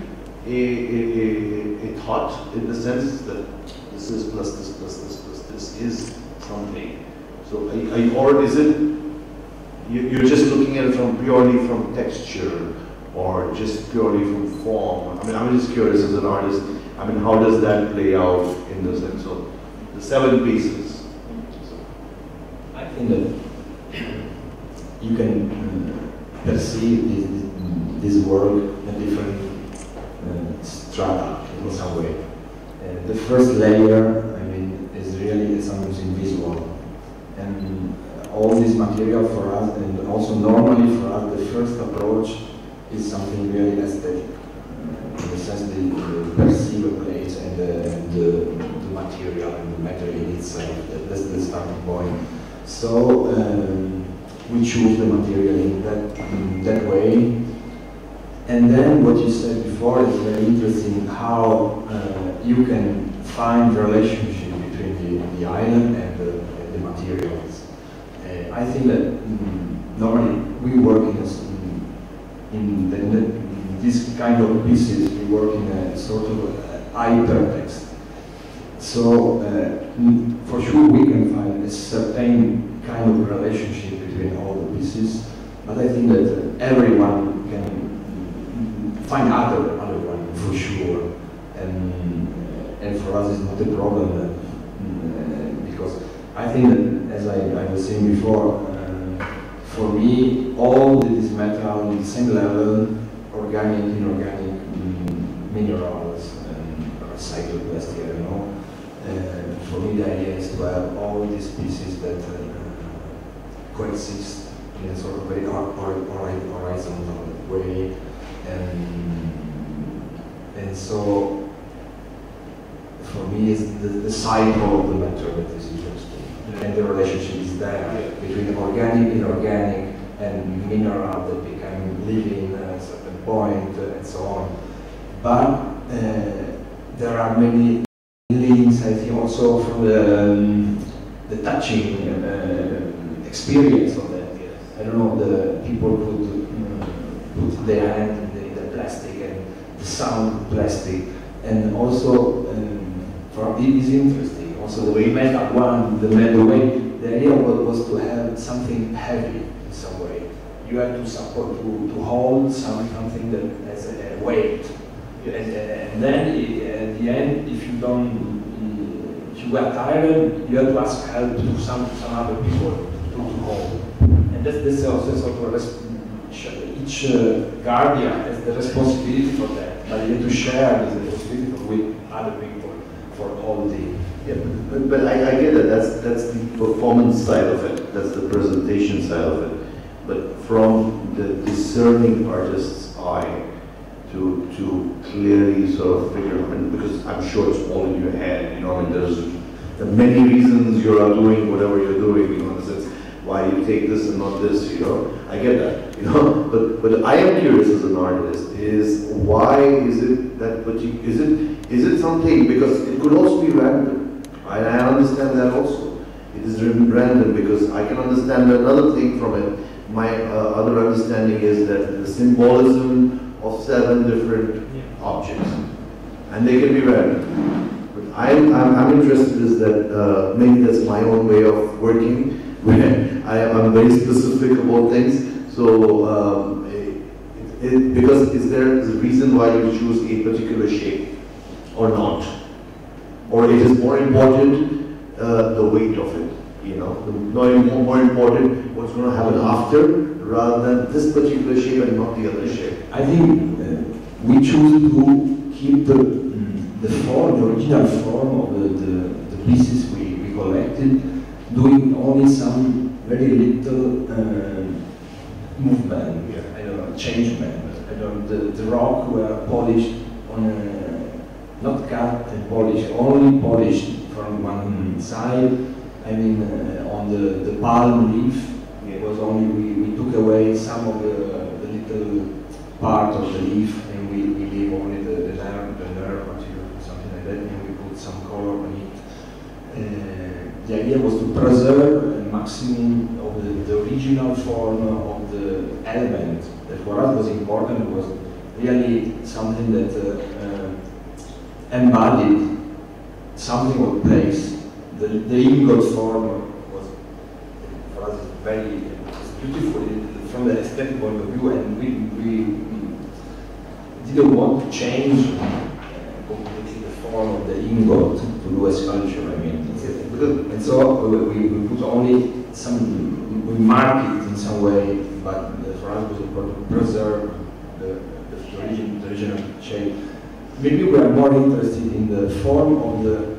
a thought, in the sense that this is plus this plus this plus this is something? So or is it you're just looking at it purely from texture, or just purely from form? I mean, I'm just curious as an artist, I mean, how does that play out in the sense of the 7 pieces? I think that you can perceive this work in different strata in some way. The first layer, I mean, is really something invisible. And all this material for us, and also normally for us, the first approach is something really aesthetic. In the sense the perceived place and the material and the matter in itself. That's the starting point. So we choose the material in that way. And then what you said before is very interesting, how you can find the relationship between the island and the materials. I think that normally we work in this kind of pieces, we work in a sort of hypertext. So for sure we can find a certain kind of relationship between all the pieces, but I think that everyone can find other one for sure, and for us it's not a problem because I think that, as I was saying before, for me all this metal on the same level, organic, inorganic, minerals, recycled plastic, I don't know. For me the idea is to have all these pieces that coexist in a sort of very horizontal way, and so for me it's the cycle of the matter that is interesting, and the relationship is there between organic, inorganic, and mineral that become living at a certain point, and so on. But there are many links, I think, also from the touching experience of that. I don't know, the people put their hand in the plastic and the sound of plastic, and also for it is interesting. Also the way metal one, the way the idea was to have something heavy in some way. You have to support to hold something that has a weight, and then at the end, if you are tired, you have to ask help to some other people to hold. And that's also sort of each guardian has the responsibility for that, but you have to share the responsibility with other people for all the. Yeah, but I get it. That's the performance side of it. That's the presentation side of it. But from the discerning artist's eye, to clearly sort of figure, I mean, because I'm sure it's all in your head, you know, I mean, there are many reasons you are doing whatever you're doing, you know, in the sense, why you take this and not this, you know, I get that, you know, but I am curious as an artist, is why is it that, is it something, because it could also be random, I understand that also, it is random because I can understand another thing from it. My other understanding is that the symbolism of 7 different objects, and they can be random. But I'm interested is that maybe that's my own way of working, where I'm very specific about things. So because is there a reason why you choose a particular shape or not, or it is more important the weight of it, you know, more important what's going to happen after, rather than this particular shape and not the other shape? I think we choose to keep the form, the original form of the pieces we collected, doing only some very little movement, I don't know, changement. I don't know, the rock were polished on not cut and polished, only polished from one side. I mean, on the palm leaf, it was only we took away some of the little part of the leaf, and we leave only the nerve material, something like that, and we put some color on it. The idea was to preserve a maximum of the original form of the element. That for us was important, was really something that embodied something of place. The ingot form was for us very beautiful from the aesthetic point of view, and didn't want to change completely the form of the ingot to do a sculpture. I mean, and so we put only some, we mark it in some way, but for us it was important to preserve the original shape. Maybe we are more interested in the form of the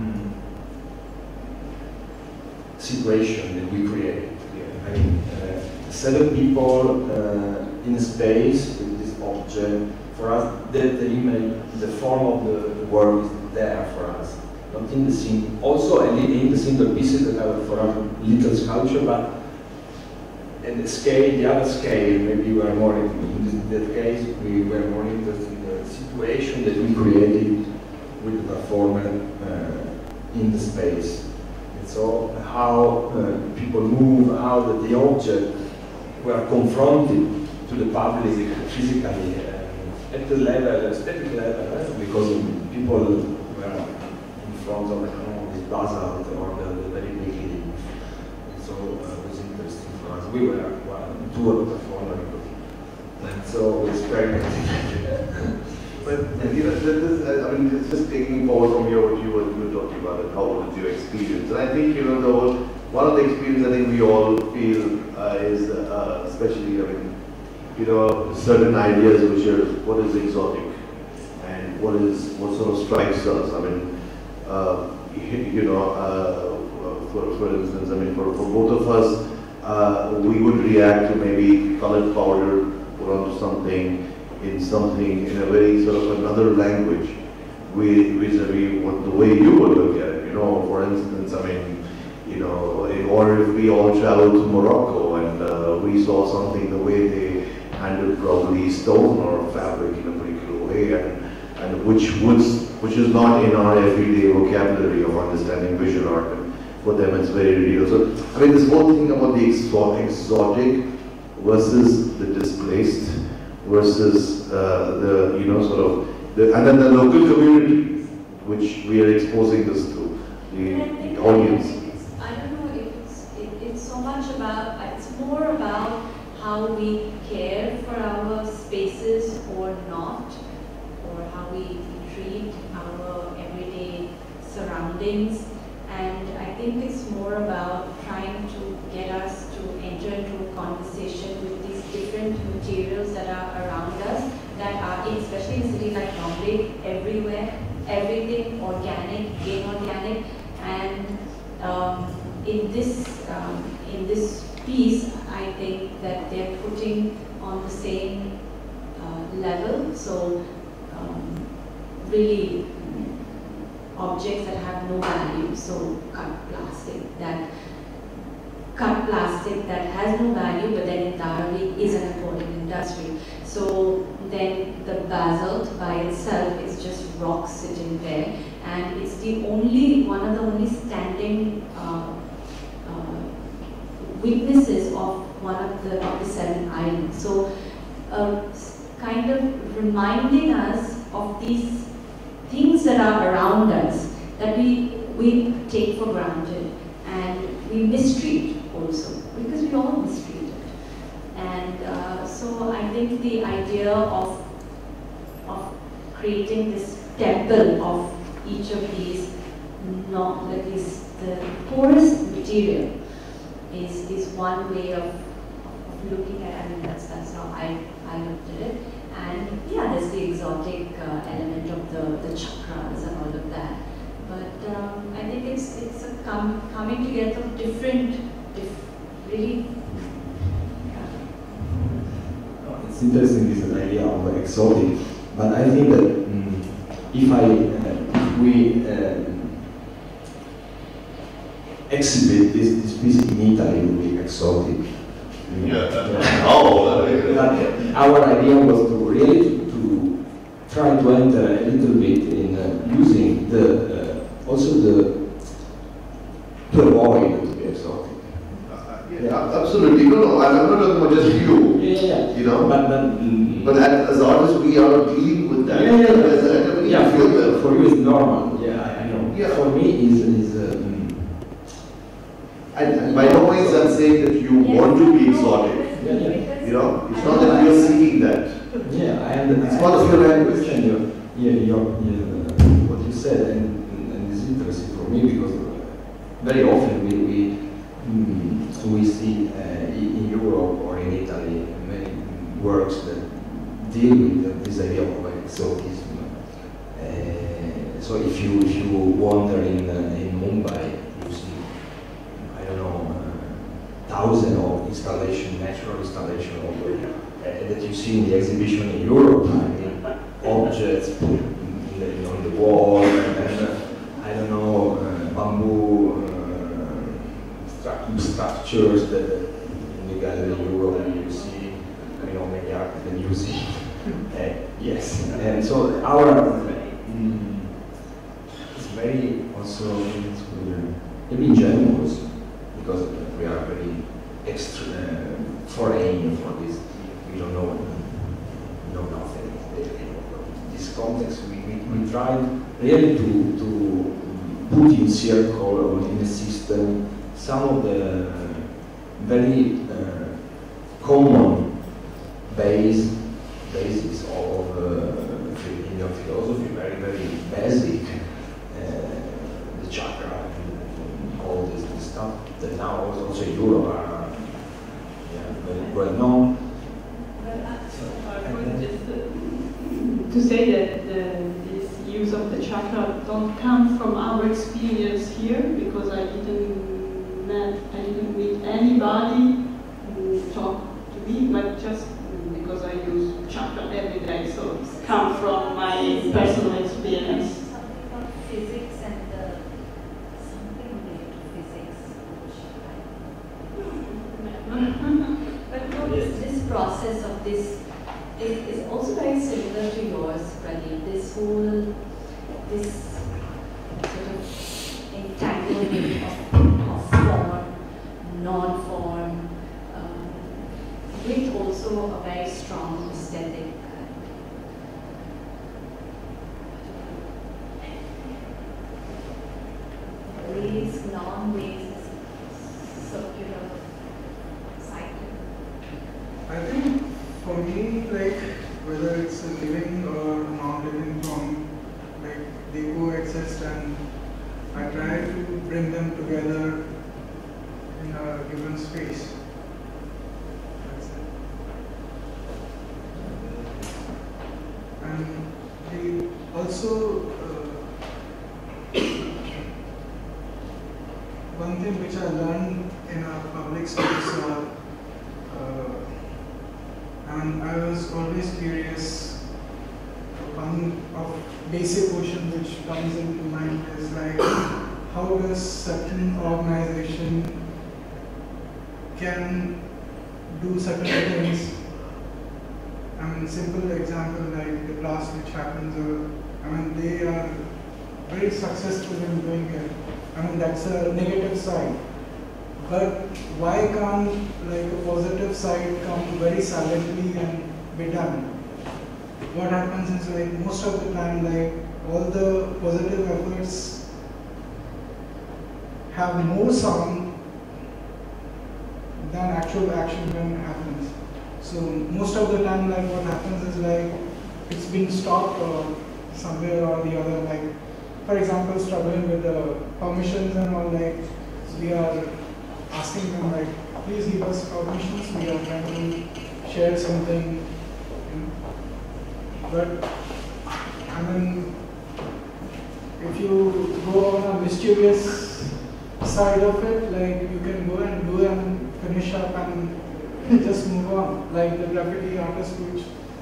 situation that we create. I mean, 7 people in space with this object. For us, the image, the form of the world is there for us. Not in the scene. Also, in the single pieces that are for us little sculpture, but in the scale, the other scale, maybe we are more in that case. We were more interested in the situation that we created with the performer in the space. And so, how people move, how the object were confronted to the public physically at the level, aesthetic level, because people were in front of this basalt or the very big leaf. And so it was interesting for us. We were two performers, and so we experimented. But you know, I mean, it's just taking forward from what you were talking about, and how was your experience? And I think one of the experiences I think we all feel is, especially, I mean, certain ideas which are what is exotic and what sort of strikes us. I mean, for instance, I mean, for both of us, we would react to maybe colored powder put onto something in a very sort of another language, vis-a-vis the way you would look at it. For instance, I mean, or if we all traveled to Morocco and we saw something the way they handled probably stone or fabric in a particular way, and which is not in our everyday vocabulary of understanding visual art. And for them, it's very real. So, I mean, this whole thing about the exotic versus the displaced versus and then the local community, which we are exposing this to the audience. I don't know if it's so much about, it's more about how we care for our spaces or not, or how we treat our everyday surroundings. And I think it's more about trying to get us to enter into a conversation with these different materials that are around us, that are, especially in a city like Bombay, everywhere, everything organic, inorganic, and in this piece, I think that they're putting on the same level. So really objects that have no value. So cut plastic that has no value, but then in Dharavi is an important industry. So then the basalt by itself is just rock sitting there, and it's one of the only standing witnesses of one of the 7 islands. So kind of reminding us of these things that are around us that we take for granted and we mistreat also, because we all mistreat it. And so I think the idea of creating this temple of each of these, not at least the poorest material, is one way of looking at it. I mean, that's how I looked at it. And yeah, there's the exotic element of the chakras and all of that. But I think it's a coming together of different really. It's interesting, this idea of exotic, but I think that if we exhibit this piece in Italy, it would be exotic. But our idea was to really to try to enter a little bit in using to avoid to be exotic. Absolutely. No, I'm not talking about just you. But as artists, we are dealing with that. For you it's normal. Yeah, I know. Yeah. For me is And by no means I'm saying that you want to be exotic. You know, it's not that you're seeking that. Yeah, and it's part of your language. What you said, and it's interesting for me because very often we see in Europe or in Italy many works that deal with this idea of exotism. So if you wander in Mumbai, you see, I don't know, thousands of installation, natural installation that you see in the exhibition in Europe. I mean, objects put on the wall, and I don't know, bamboo structures that in the gallery in Europe you see, you know, many art that you see. Yes, and so our it's very also maybe ingenuous because we are very foreign for this. We don't know nothing. This context, we try really to put in circle or in a system some of the very common basis of Indian philosophy, very, very basic, the chakra and all this stuff that now also in Europe are very well known. To say that this use of the chakra don't come from our experience here, because I didn't meet anybody who talked to me, but just because I use chakra every day, so it's come from my personal experience. Something about physics and something related to physics, which I don't remember. But no, this process of this is also very similar to yours, Pradeep. This sort of entanglement of form, non-form, with also a very strong aesthetic. Ways, non-ways, circular cycle. I think for me, like whether it's a living or non-living form, like they coexist, and I try to bring them together in a given space. That's it. And they also one thing which I learned in a public space, and I was always curious. One of basic question which comes into mind is like, how does certain organization can do certain things? I mean, simple example like the class which happens, I mean, they are very successful in doing it. I mean, that's a negative side. But why can't like a positive side come very silently and be done? What happens is like most of the time, like all the positive efforts have more sound than actual action when it happens. So most of the time, like what happens is like it's been stopped or somewhere or the other. Like for example, struggling with the permissions and all, like we are asking them like, please give us permissions, we are trying to share something, you know. But I mean, if you go on a mischievous side of it, like you can go and do and finish up and just move on, like the graffiti artist which,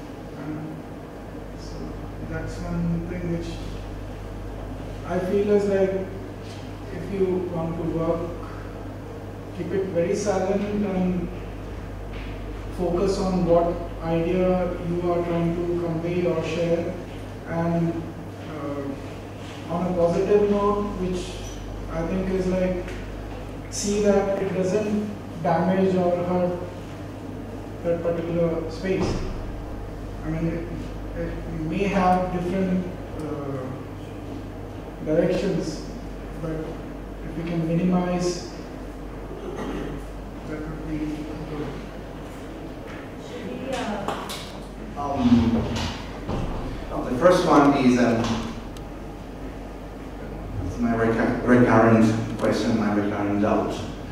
so that's one thing which I feel is like, if you want to work, keep it very silent and focus on what idea you are trying to convey or share, and on a positive note, which I think is like, see that it doesn't damage or hurt that particular space. I mean, it may have different directions, but if we can minimize The first one is my recurrent question, my recurrent doubt.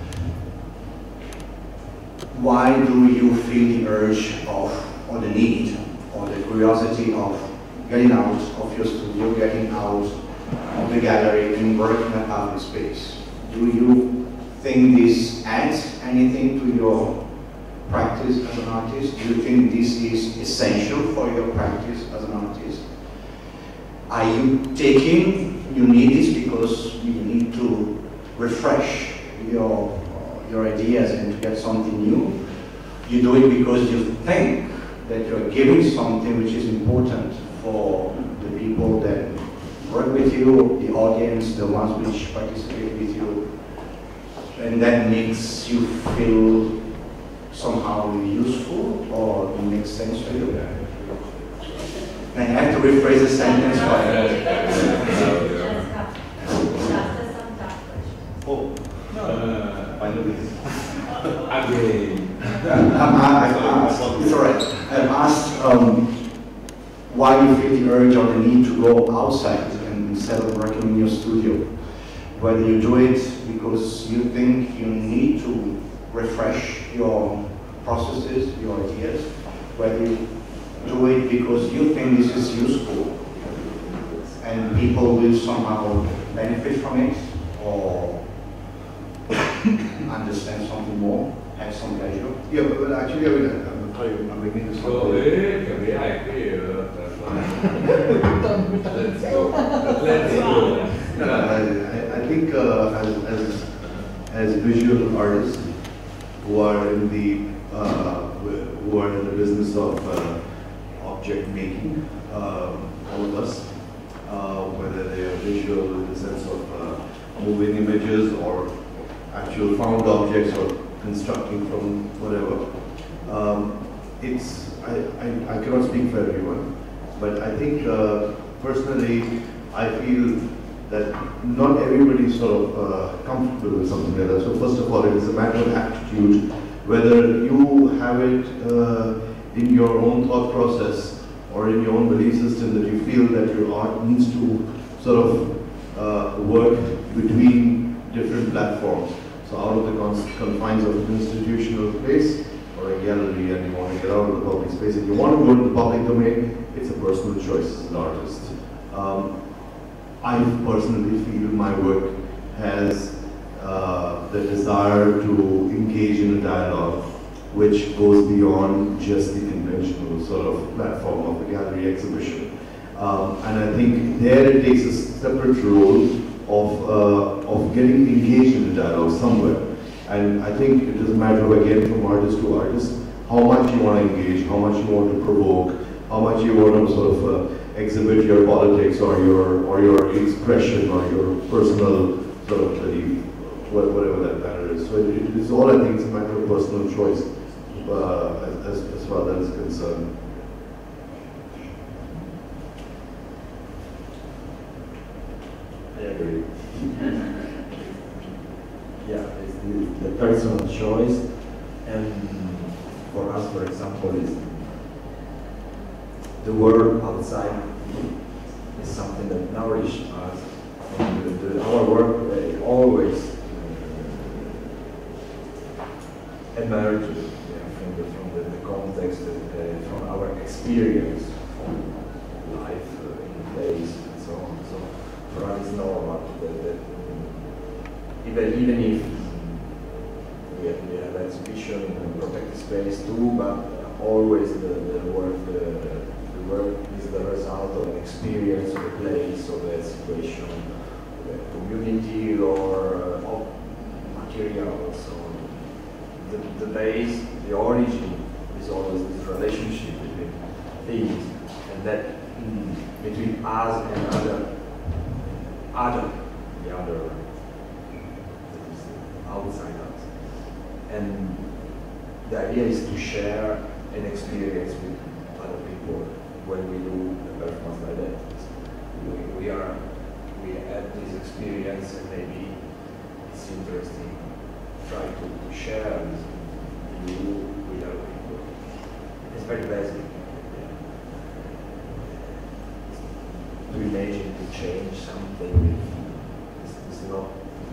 Why do you feel the urge of, or the need, or the curiosity of getting out of your studio, getting out of the gallery and working in a public space? Do you think this adds anything to your practice as an artist? Do you think this is essential for your practice as an artist? Are you need this because you need to refresh your ideas and to get something new? You do it because you think that you're giving something which is important for the people that work with you, the audience, the ones which participate with you, and that makes you feel somehow useful, or it makes sense to you? And I have to rephrase the sentence Oh, finally. Again. It's alright. I've asked why you feel the urge or the need to go outside and instead of working in your studio. Whether you do it because you think you need to refresh your processes, your ideas, whether you do it because you think this is useful and people will somehow benefit from it, or understand something more, have some pleasure. Yeah, but actually, I'm making this one. Let's go. Let's go. No, I think as visual artists who are in the business of object making, all of us, whether they are visual in the sense of moving images or actual found objects or constructing from whatever. I cannot speak for everyone, but I think personally I feel that not everybody is sort of comfortable with something like that. So first of all, it is a matter of attitude, whether you have it in your own thought process or in your own belief system that you feel that your art needs to sort of work between different platforms. So out of the confines of an institutional place or a gallery, and you want to get out of the public space and you want to go into the public domain, it's a personal choice as an artist. I personally feel my work has the desire to engage in a dialogue which goes beyond just the conventional sort of platform of a gallery exhibition. And I think there it takes a separate role of getting engaged in a dialogue somewhere. And I think it is a matter of, again, from artist to artist, how much you want to engage, how much you want to provoke, how much you want to sort of exhibit your politics or your expression or your personal sort of belief, whatever that matter is. So it's all, I think, it's a matter of personal choice as far as that is concerned. I agree. Yeah, it's the personal choice, and for us, for example, is the world outside is something that nourishes us. And our work always emerges from the context, from our experience, from life in place, and so on. So for us, it's normal that even if we have exhibition and protected space too, but always the work is the result of an experience of a place, of a situation, of a community, or of material. So the base, the origin is always this relationship between things, and that between us and the other that is outside us. And the idea is to share an experience with other people when we do a performance like that. We have this experience, and maybe it's interesting to try to share this with other people. It's very basic. It's change something. It's not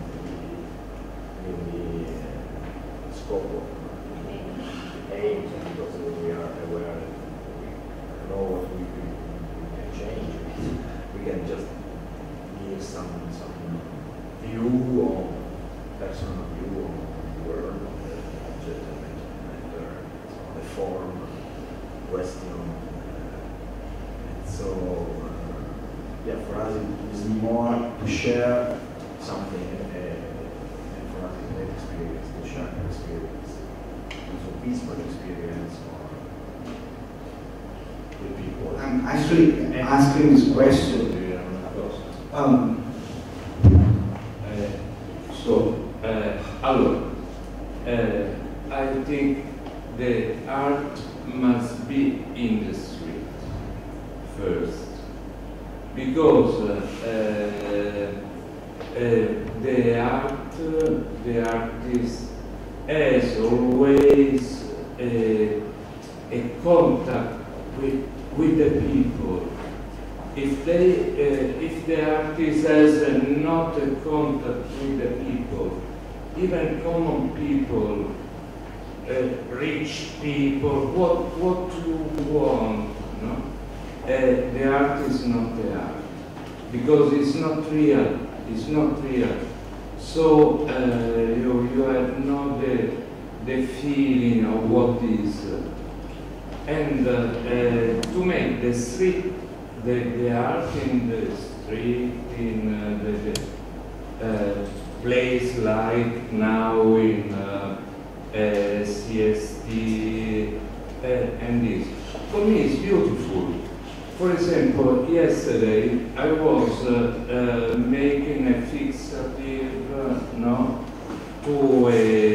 in the scope of the aims, because we are aware that we know what we can change. We can just give some view on personal view on the world, on the object matter, on the form, question. So, yeah, for us it is more to share something, and for us it's an experience, to share an experience. So peaceful experience or with people. I'm actually asking this question. Allora, I think the art must be in the street first, because the artist has always a contact with the people. If the artist has not a contact with the people, even common people, rich people, what you want, no? The art is not the art, because it's not real. It's not real. So you have not the feeling of what is. And to make the street, the art in the street, in the place like now in CST and this, for me it's beautiful. For example, yesterday I was making a fixative no, to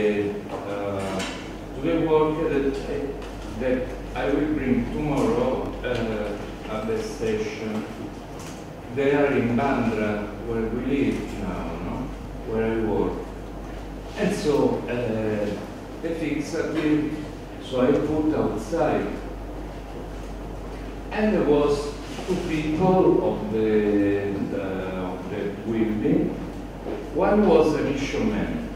the work that I will bring tomorrow at the station. They are in Bandra, where we live now, no? Where I work. And so the fixative, so I put outside. And there was two people of the building. One was a fisherman,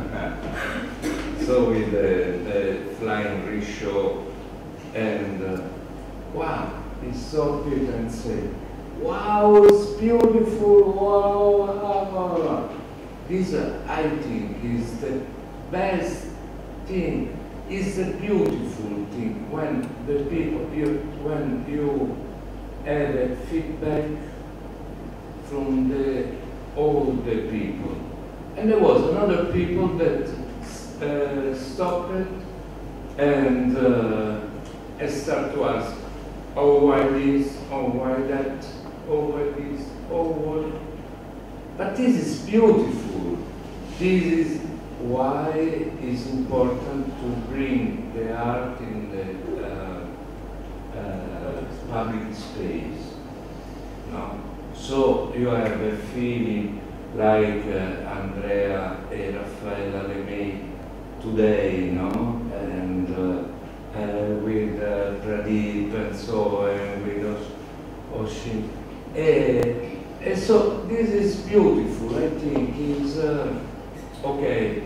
so with the flying rickshaw, and wow, he saw it and said, "Wow, it's beautiful! Wow, wow, wow." This, I think, is the best thing. It's a beautiful thing when the people, when you have a feedback from all the people. And there was another people that stopped and start to ask, oh, why this, oh, why that, oh, why this, oh, why. But this is beautiful. This is why it's important to bring the art in the public space. No? So you have a feeling like Andrea and Raffaella Lemay today, no? And with Pradeep and so and with Oshin. And so this is beautiful, I think. It's okay.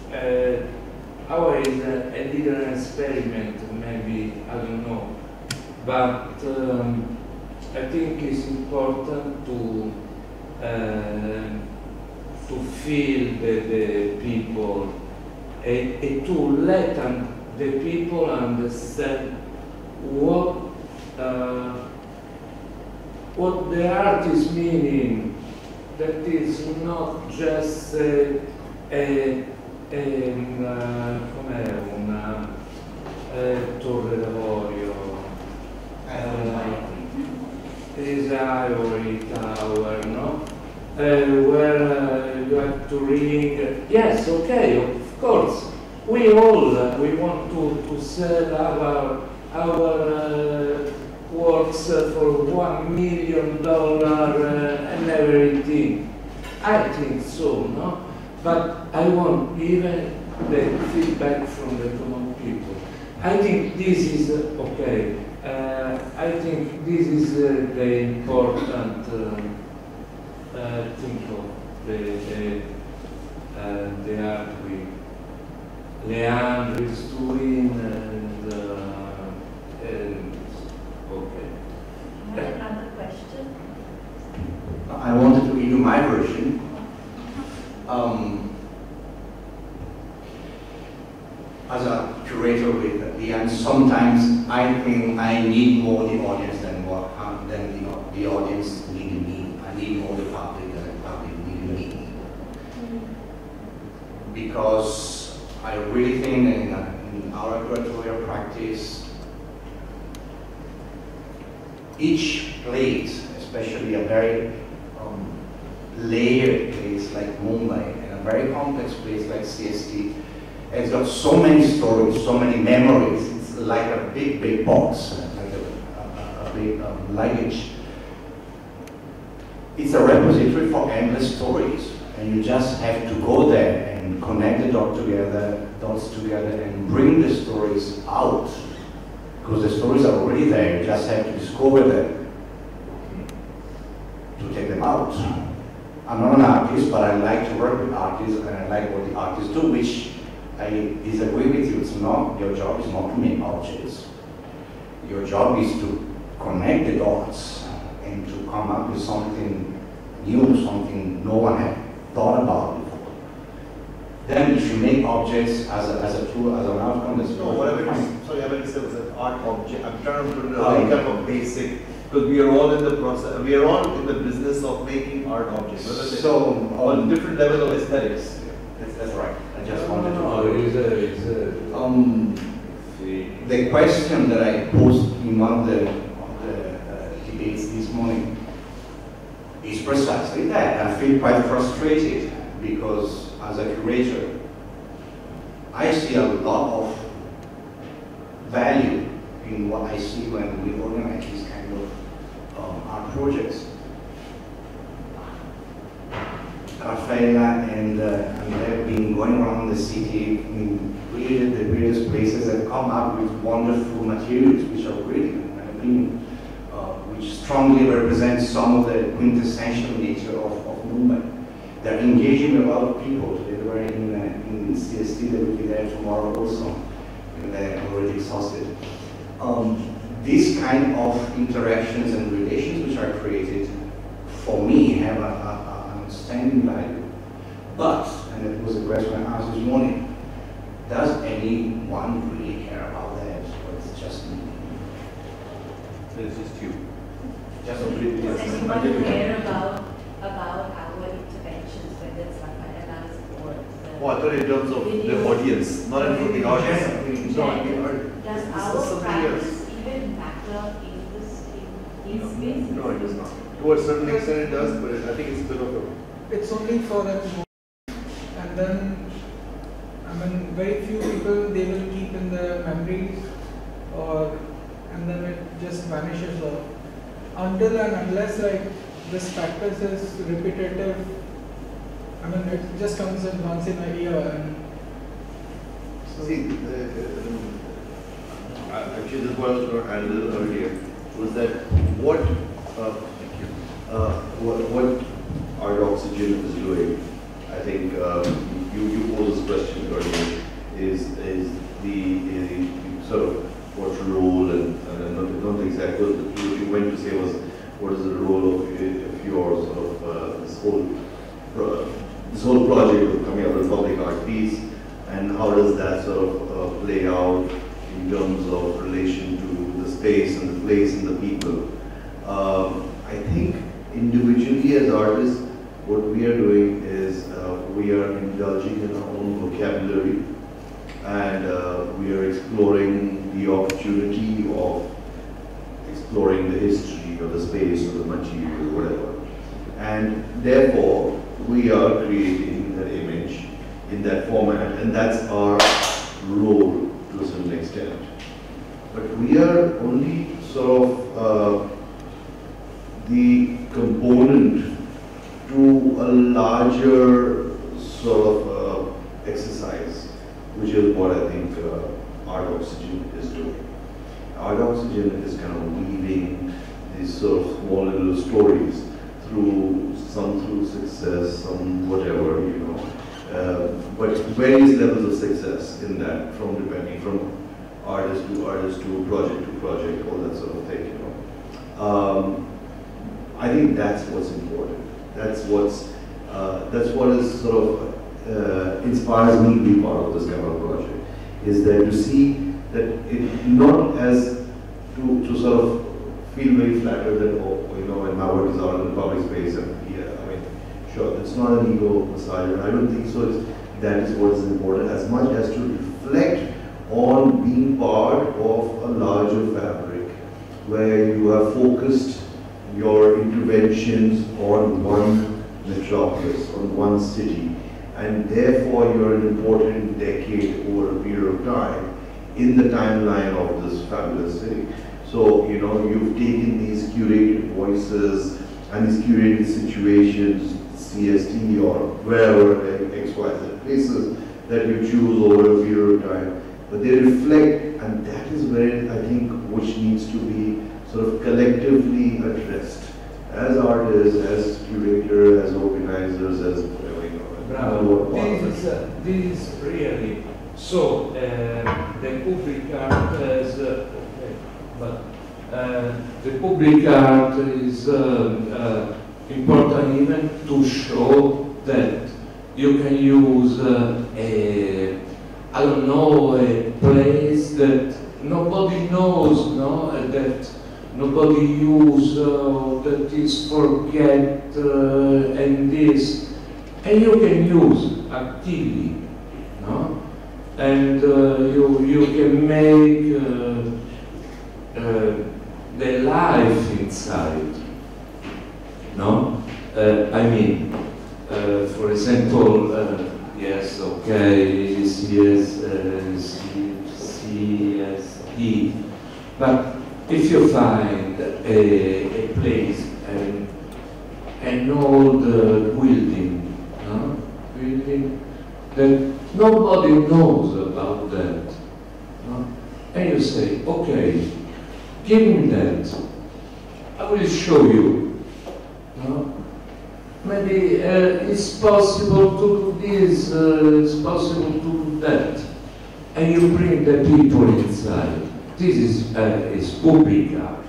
Our is a little experiment, maybe, I don't know. But I think it's important to feel the people and to let the people understand what the art is meaning. That is not just com'è una torre d'avorio, is ivory tower, no? Where you have to ring. Yes, okay, of course. We all we want to sell our works for $1 million and everything. I think so, no? But I want even the feedback from the common people. I think this is okay. I think this is the important think of the art with Leandro is doing and okay. Another question? I wanted to give you my version. As a curator with Lian, sometimes I think I need more the audience than the audience needed me. I need more the public than the public needed me. Because I really think in our curatorial practice, each place, especially a very layered place like Mumbai and a very complex place like CST, it's got so many stories, so many memories. It's like a big, big box, like a big luggage. It's a repository for endless stories, and you just have to go there and connect the dots together, and bring the stories out, because the stories are already there. You just have to discover them to take them out. I'm not an artist, but I like to work with artists, and I like what the artists do, which I disagree with you. It's not, your job is not to make objects. Your job is to connect the dots and to come up with something new, something no one had thought about before. Then if you make objects as a tool, as an outcome, that's no, whatever you, sorry, I meant to say was an art object. I'm trying to put it Oh. kind of basic, because we are all in the process, we are all in the business of making art objects. So, on different level of aesthetics. That's right. I just wanted to. The question that I posed in one of the debates this morning is precisely that. I feel quite frustrated because as a curator, I see a lot of value in what I see when we organize these kind of art projects. Raffaella and I've been going around the city in really the various places and come up with wonderful materials which are really, which strongly represent some of the quintessential nature of Mumbai. They're engaging a lot of people. They were in CST, they will be there tomorrow also, and they're already exhausted. These kind of interactions and relations which are created, for me, have an outstanding value. But, and it was a question I asked this morning, does anyone really care about that, or it's just me? It's just you. Just Does anyone care about our interventions, whether it's Raffaella's or the... Oh, I thought in terms of the audience, not in the audience. Does our practice even matter in this space? No, it does not. To a certain extent it does, but I think it's a bit of a... It's only for that moment. And then, I mean, very few people, they will keep in their memories, and then it just vanishes off. Until and unless like this practice is repetitive, I mean, it just comes in once in a year. And so see, actually this is what I was going to add a little earlier, was that what Art Oxygen is doing, I think you posed this question earlier, is the sort of what's the role, and not the exact word, but what you went to say was what is the role of yours of this whole project of coming up with public art piece, and how does that sort of play out in terms of relation to the space and the place and the people. I think individually as artists, what we are doing is we are indulging in our own vocabulary, and we are exploring the opportunity of exploring the history of the space or the material or whatever. And therefore, we are creating that image in that format, and that's our role to a certain extent. But we are only sort of the component to a larger sort of exercise, which is what I think Art Oxygen is doing. Art Oxygen is kind of weaving these sort of small little stories. So some through success, some whatever, you know. But various levels of success in that, depending from artist to project, all that sort of thing, you know. I think that's what's important. That's what is sort of inspires me to be part of this kind of project. Is that to see that it not as to sort of feel very flattered that, oh, you know, when my work is out in the public space, and yeah, I mean, sure, it's not an ego massage, and I don't think so. That is what is important, as much as to reflect on being part of a larger fabric, where you have focused your interventions on one metropolis, on one city, and therefore you're an important decade over a period of time in the timeline of this fabulous city. So, you know, you've taken these curated voices and these curated situations, CST or wherever, XYZ places that you choose over a period of time, but they reflect, and that is where I think which needs to be sort of collectively addressed as artists, as curators, as organizers, as whatever, you know. Bravo. This is really so. The public art has, the public art is important even to show that you can use I don't know, a place that nobody knows, no, that nobody uses, that is forget, and this, and you can use actively, no, and you can make the life inside, no? I mean, for example, yes, okay, CSD, but if you find a place and an old building, no? Building that nobody knows about that, no? And you say, okay, give me that, I will show you, no? Maybe it's possible to do this, it's possible to do that, and you bring the people inside. This is public art.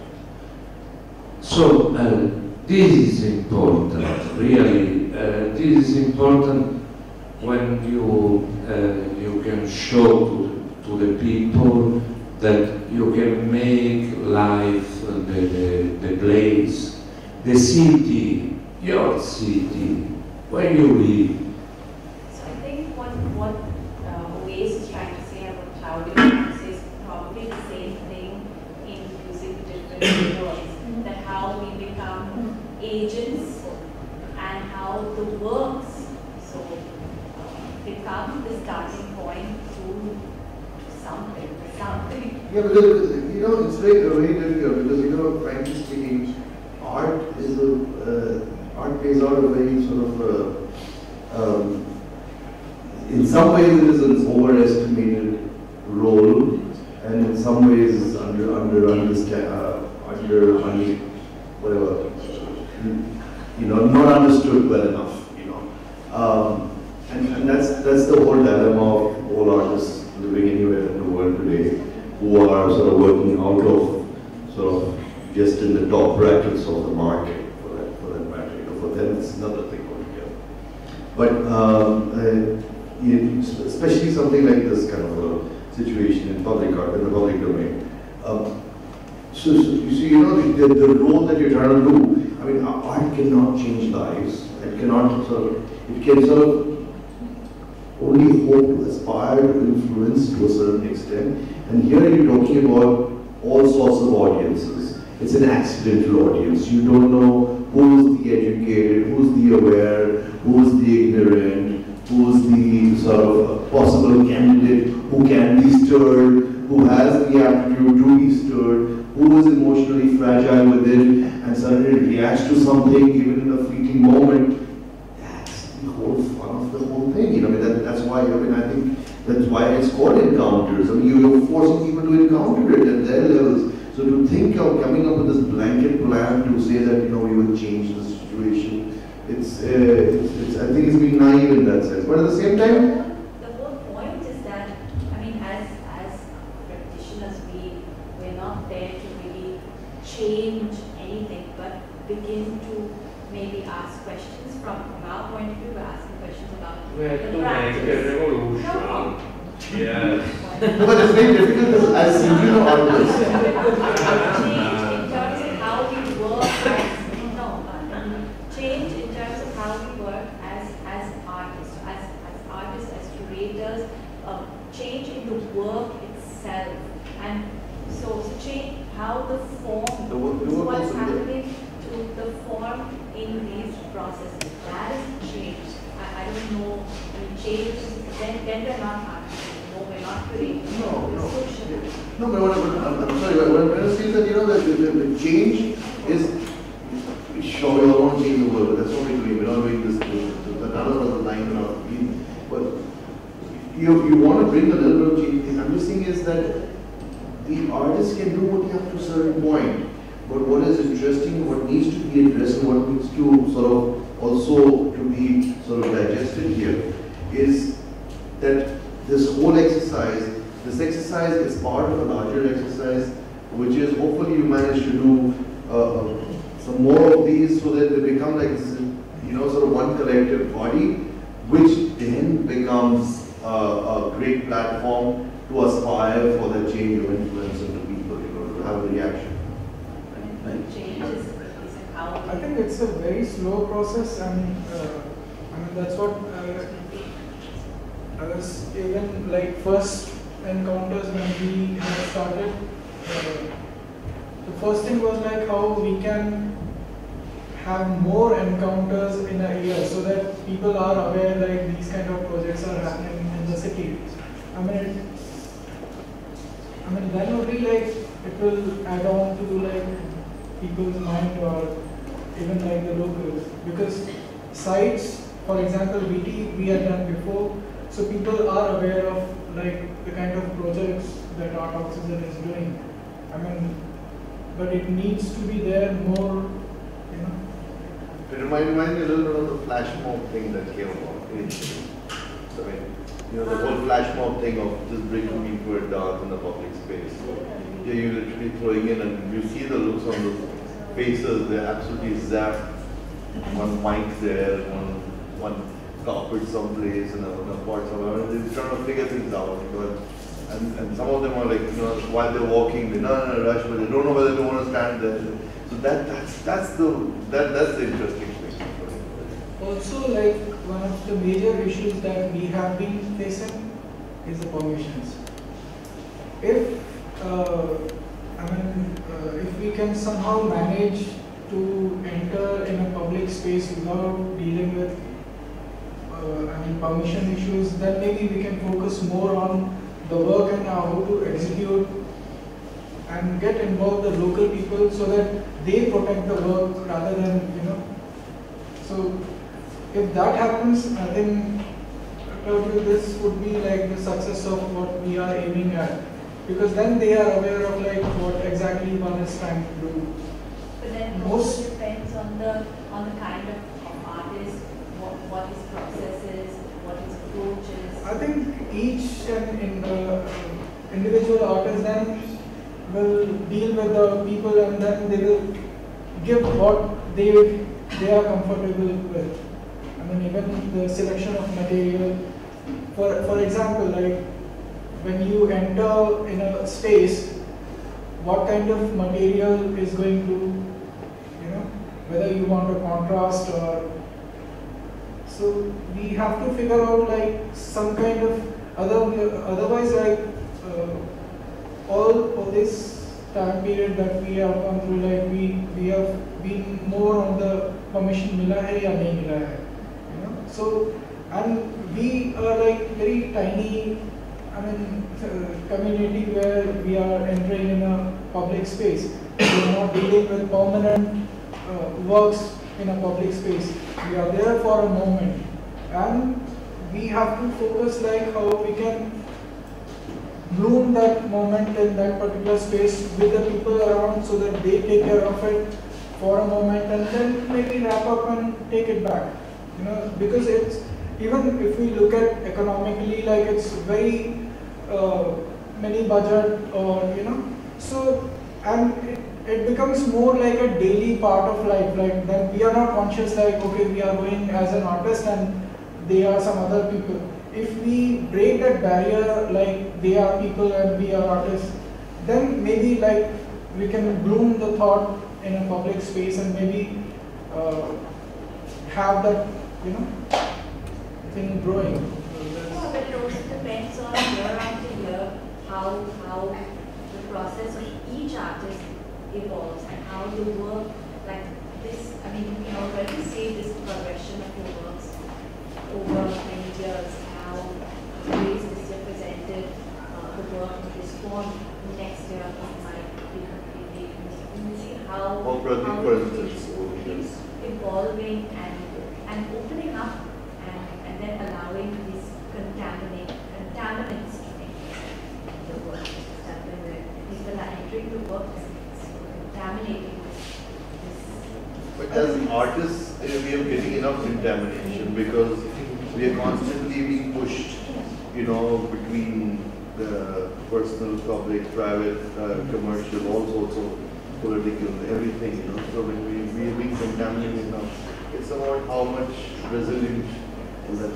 So this is important, really. This is important when you can show to the people that you can make life, the place, the city, your city, where you live. So I think what Oasis is trying to say about cloud dynamics is probably the same thing in using different words, that how we become agents and how the works so become the starting point to something. Yeah, because you know it's very difficult because you know, frankly speaking, art plays out a very sort of in some ways it is an overestimated role, and in some ways it's not understood well enough, you know, and that's the whole dilemma of all artists living anywhere in the world today, who are sort of working out of sort of just in the top brackets of the market, for that matter. You know, for them it's another thing altogether. But especially something like this kind of a situation in public art, in the public domain. So you see, you know, the role that you're trying to do. I mean, art cannot change lives. It cannot it can sort of only hope to aspire to influence to a certain extent. And here you're talking about all sorts of audiences. It's an accidental audience. You don't know who's the educated, who's the aware, who's the ignorant, who's the sort of possible candidate who can be stirred, who has the aptitude to be stirred, who is emotionally fragile within and suddenly reacts to something even in a fleeting moment. That's the whole fun of the whole thing. You know, that's why, I think that's why it's called encounters. I mean, you're forcing people to encounter it at their levels. So to think of coming up with this blanket plan to say that, you know, we will change the situation situation. I think it's been naive in that sense. But at the same time, the whole point is that, I mean, as practitioners, we're not there to really change anything, but begin to maybe ask questions from our point of view. We're asking questions about We have the to make practice. a revolution. No. Yes. no, but it's very difficult because I simply know all this. Change in terms of how we work change in terms of how we work as artists, as curators, change in the work itself, and so change how the form, what's happening to the form in these processes. That is change. I don't know. I mean, change. Then we're not artists. No, we're not creating. No. Social. No, but I'm sorry, what I'm trying to say is that, the change is, sure, we all want to change the world, but that's what we're doing. We're not doing this to another line, but you want to bring a little bit of change. I'm just saying is that the artist can do what you have to a certain point, but what is interesting, what needs to be addressed, and what needs to sort of also to be sort of digested here is that this whole exercise is part of a larger exercise, which is hopefully you manage to do some more of these so that they become like this, sort of one collective body, which then becomes a great platform to aspire for the change of influence into people, to have a reaction. Change is how. I think it's a very slow process, and that's what I was even like first encounters when we had started. The first thing was like how we can have more encounters in a year so that people are aware like these kind of projects are happening in the city. I mean then only like it will add on to like people's mind or even like the locals, because sites, for example, VT we had done before, so people are aware of like the kind of projects that Art Oxygen is doing. But it needs to be there more, It reminds me a little bit of the flash mob thing that came about initially. So, the whole flash mob thing of just bringing people to dance in the public space. Yeah, you're literally throwing in, and you see the looks on the faces, they're absolutely zapped. One mic there, one carpet someplace, and a pot somewhere. They're trying to figure things out. And some of them are like, while they're walking, they're not in a rush, but they don't know whether they want to stand there. So that's the interesting thing. Also, like one of the major issues that we have been facing is the permissions. If if we can somehow manage to enter in a public space without dealing with permission issues, then maybe we can focus more on the work and how to execute and get involved the local people so that they protect the work rather than, So if that happens, I think probably this would be like the success of what we are aiming at. Because then they are aware of like what exactly one is trying to do. But then it also depends on the kind of artist, what his process is, what his approach is. I think each individual artist then will deal with the people, and then they will give what they are comfortable with. Even the selection of material. For example, like when you enter in a space, what kind of material is going to, whether you want a contrast or. So we have to figure out like some kind of otherwise like all this time period that we have gone through, like we have been more on the permission mila hai ya nahi mila hai, So and we are like very tiny, community where we are entering in a public space. We are not dealing with permanent works in a public space. We are there for a moment, and we have to focus like how we can bloom that moment in that particular space with the people around so that they take care of it for a moment and then maybe wrap up and take it back. You know, because it's, even if we look at economically, like it's very many budget or, you know, so, and it becomes more like a daily part of life. Like then we are not conscious like, okay, we are going as an artist and they are some other people. If we break that barrier, like they are people and we are artists, then maybe like we can bloom the thought in a public space and maybe have that, you know, thing growing. No, but it also depends on year after year how the process of each artist evolves and how the work, like this, I mean, you know, when you see this progression of your works over many years, how the ways this year presented the work in this form, next year it might be completely, you see how it is evolving and opening up and then allowing these contaminants to make the work. That when people are entering the work and it's contaminating this. But as artists, we are getting enough contamination because we are constantly being pushed, you know, between the personal, public, private, commercial, all sorts of political, everything, you know. So when we are being contaminated enough, it's about how much resilient is that.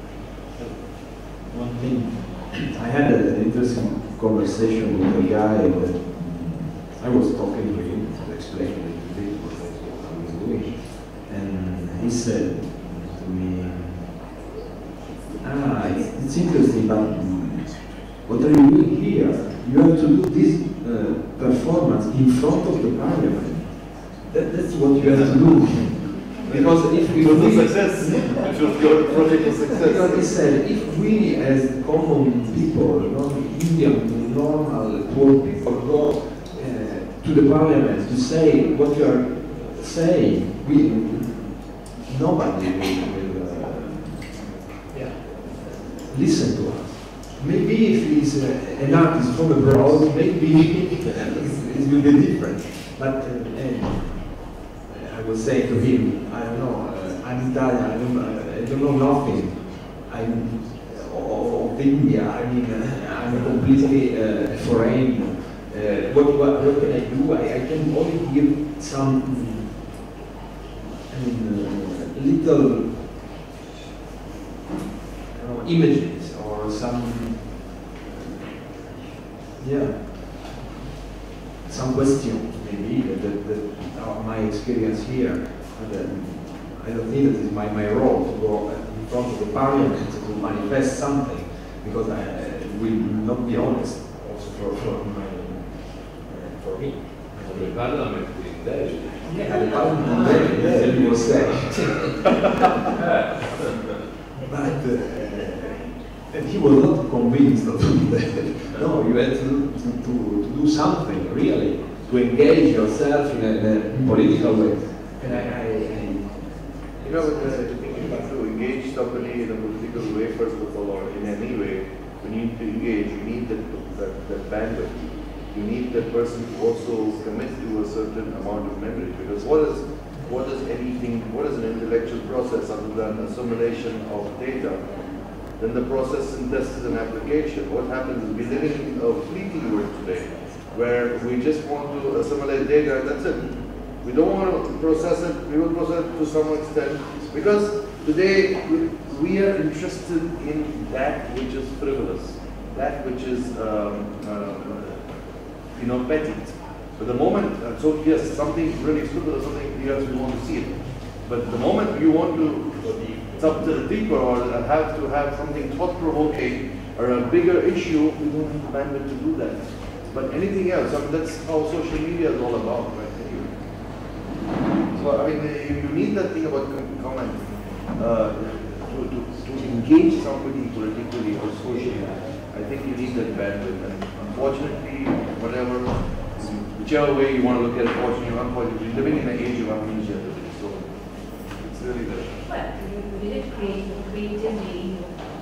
One thing, I had an interesting conversation with a guy that I was talking to him to explain a little bit what I was doing, and he said to me, it's interesting, but what are you doing here? You have to do this performance in front of the parliament. That's what you have to do. Because if we success, it was your project a success. Because he said, if we as common people, Indian, normal, poor people, go to the parliament to say what you are saying, nobody will listen to us. Maybe if he's an artist from abroad, maybe it will be different. But I was saying to him, I don't know, I'm Italian, I don't know nothing. I'm of India, I mean, I'm completely foreign. What can I do? I can only give some, little images or some, some questions maybe that are my experience here. I don't think that is my role to go in front of the parliament to manifest something, because I will not be honest also for me. The parliament in Delhi. Yeah, the parliament in Delhi was say. But and he was not convinced of that. No, you had to do something really, to engage yourself in a political way. And you have to engage somebody in a political way first of all, or in any way. We need to engage. You need that bandwidth. You need that person to also commit to a certain amount of memory. Because what is an intellectual process other than assimilation of data? Then the process synthesis and application. What happens is we live in a fleeting world today, where we just want to assimilate data and that's it. We don't want to process it. We will process it to some extent because today we are interested in that which is frivolous, that which is petty. But the moment, so yes, something really frivolous, something else we want to see it. But the moment you want to deeper or have to have something thought-provoking or a bigger issue, we don't have the bandwidth to do that. But anything else, I mean, that's how social media is all about, right? So, I mean, you need that thing about comment to engage somebody politically or socially. I think you need that bandwidth. And unfortunately, whichever way you want to look at it, fortunately or unfortunately, we're living in an age of amnesia today. So, it's really that. Well, you did creatively.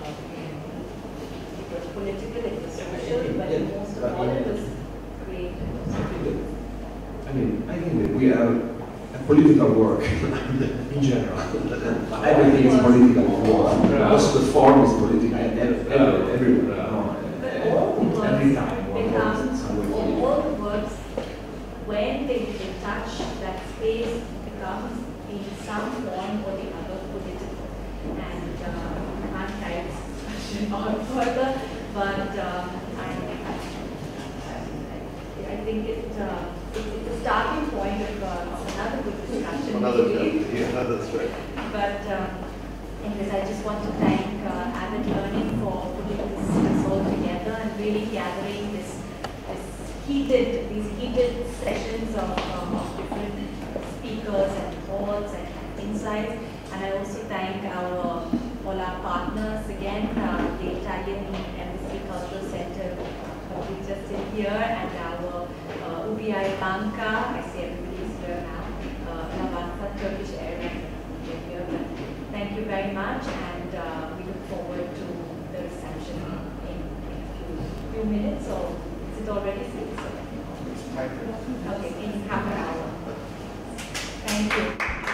It was political, it was social, but most of all it was creative. I think that we are political work in general. Everything is political work. Also the form is political. Everywhere. Every time. All the words, when they touch that space, becomes in some form or the other political. And I can't carry this discussion on further, but I think it's a starting point of another good discussion. Another that's right. But anyways, I just want to thank Avid Learning for putting this all together and really gathering these heated sessions of different speakers and thoughts and insights. And I also thank all our partners again, the Italian Embassy Cultural Center, who's just in here, and our UBI Banca. I see everybody is here now. Lavazza, Turkish Airlines, here. Thank you very much, and we look forward to the reception in a few minutes. Or is it already 6? Okay, in half an hour. Thank you.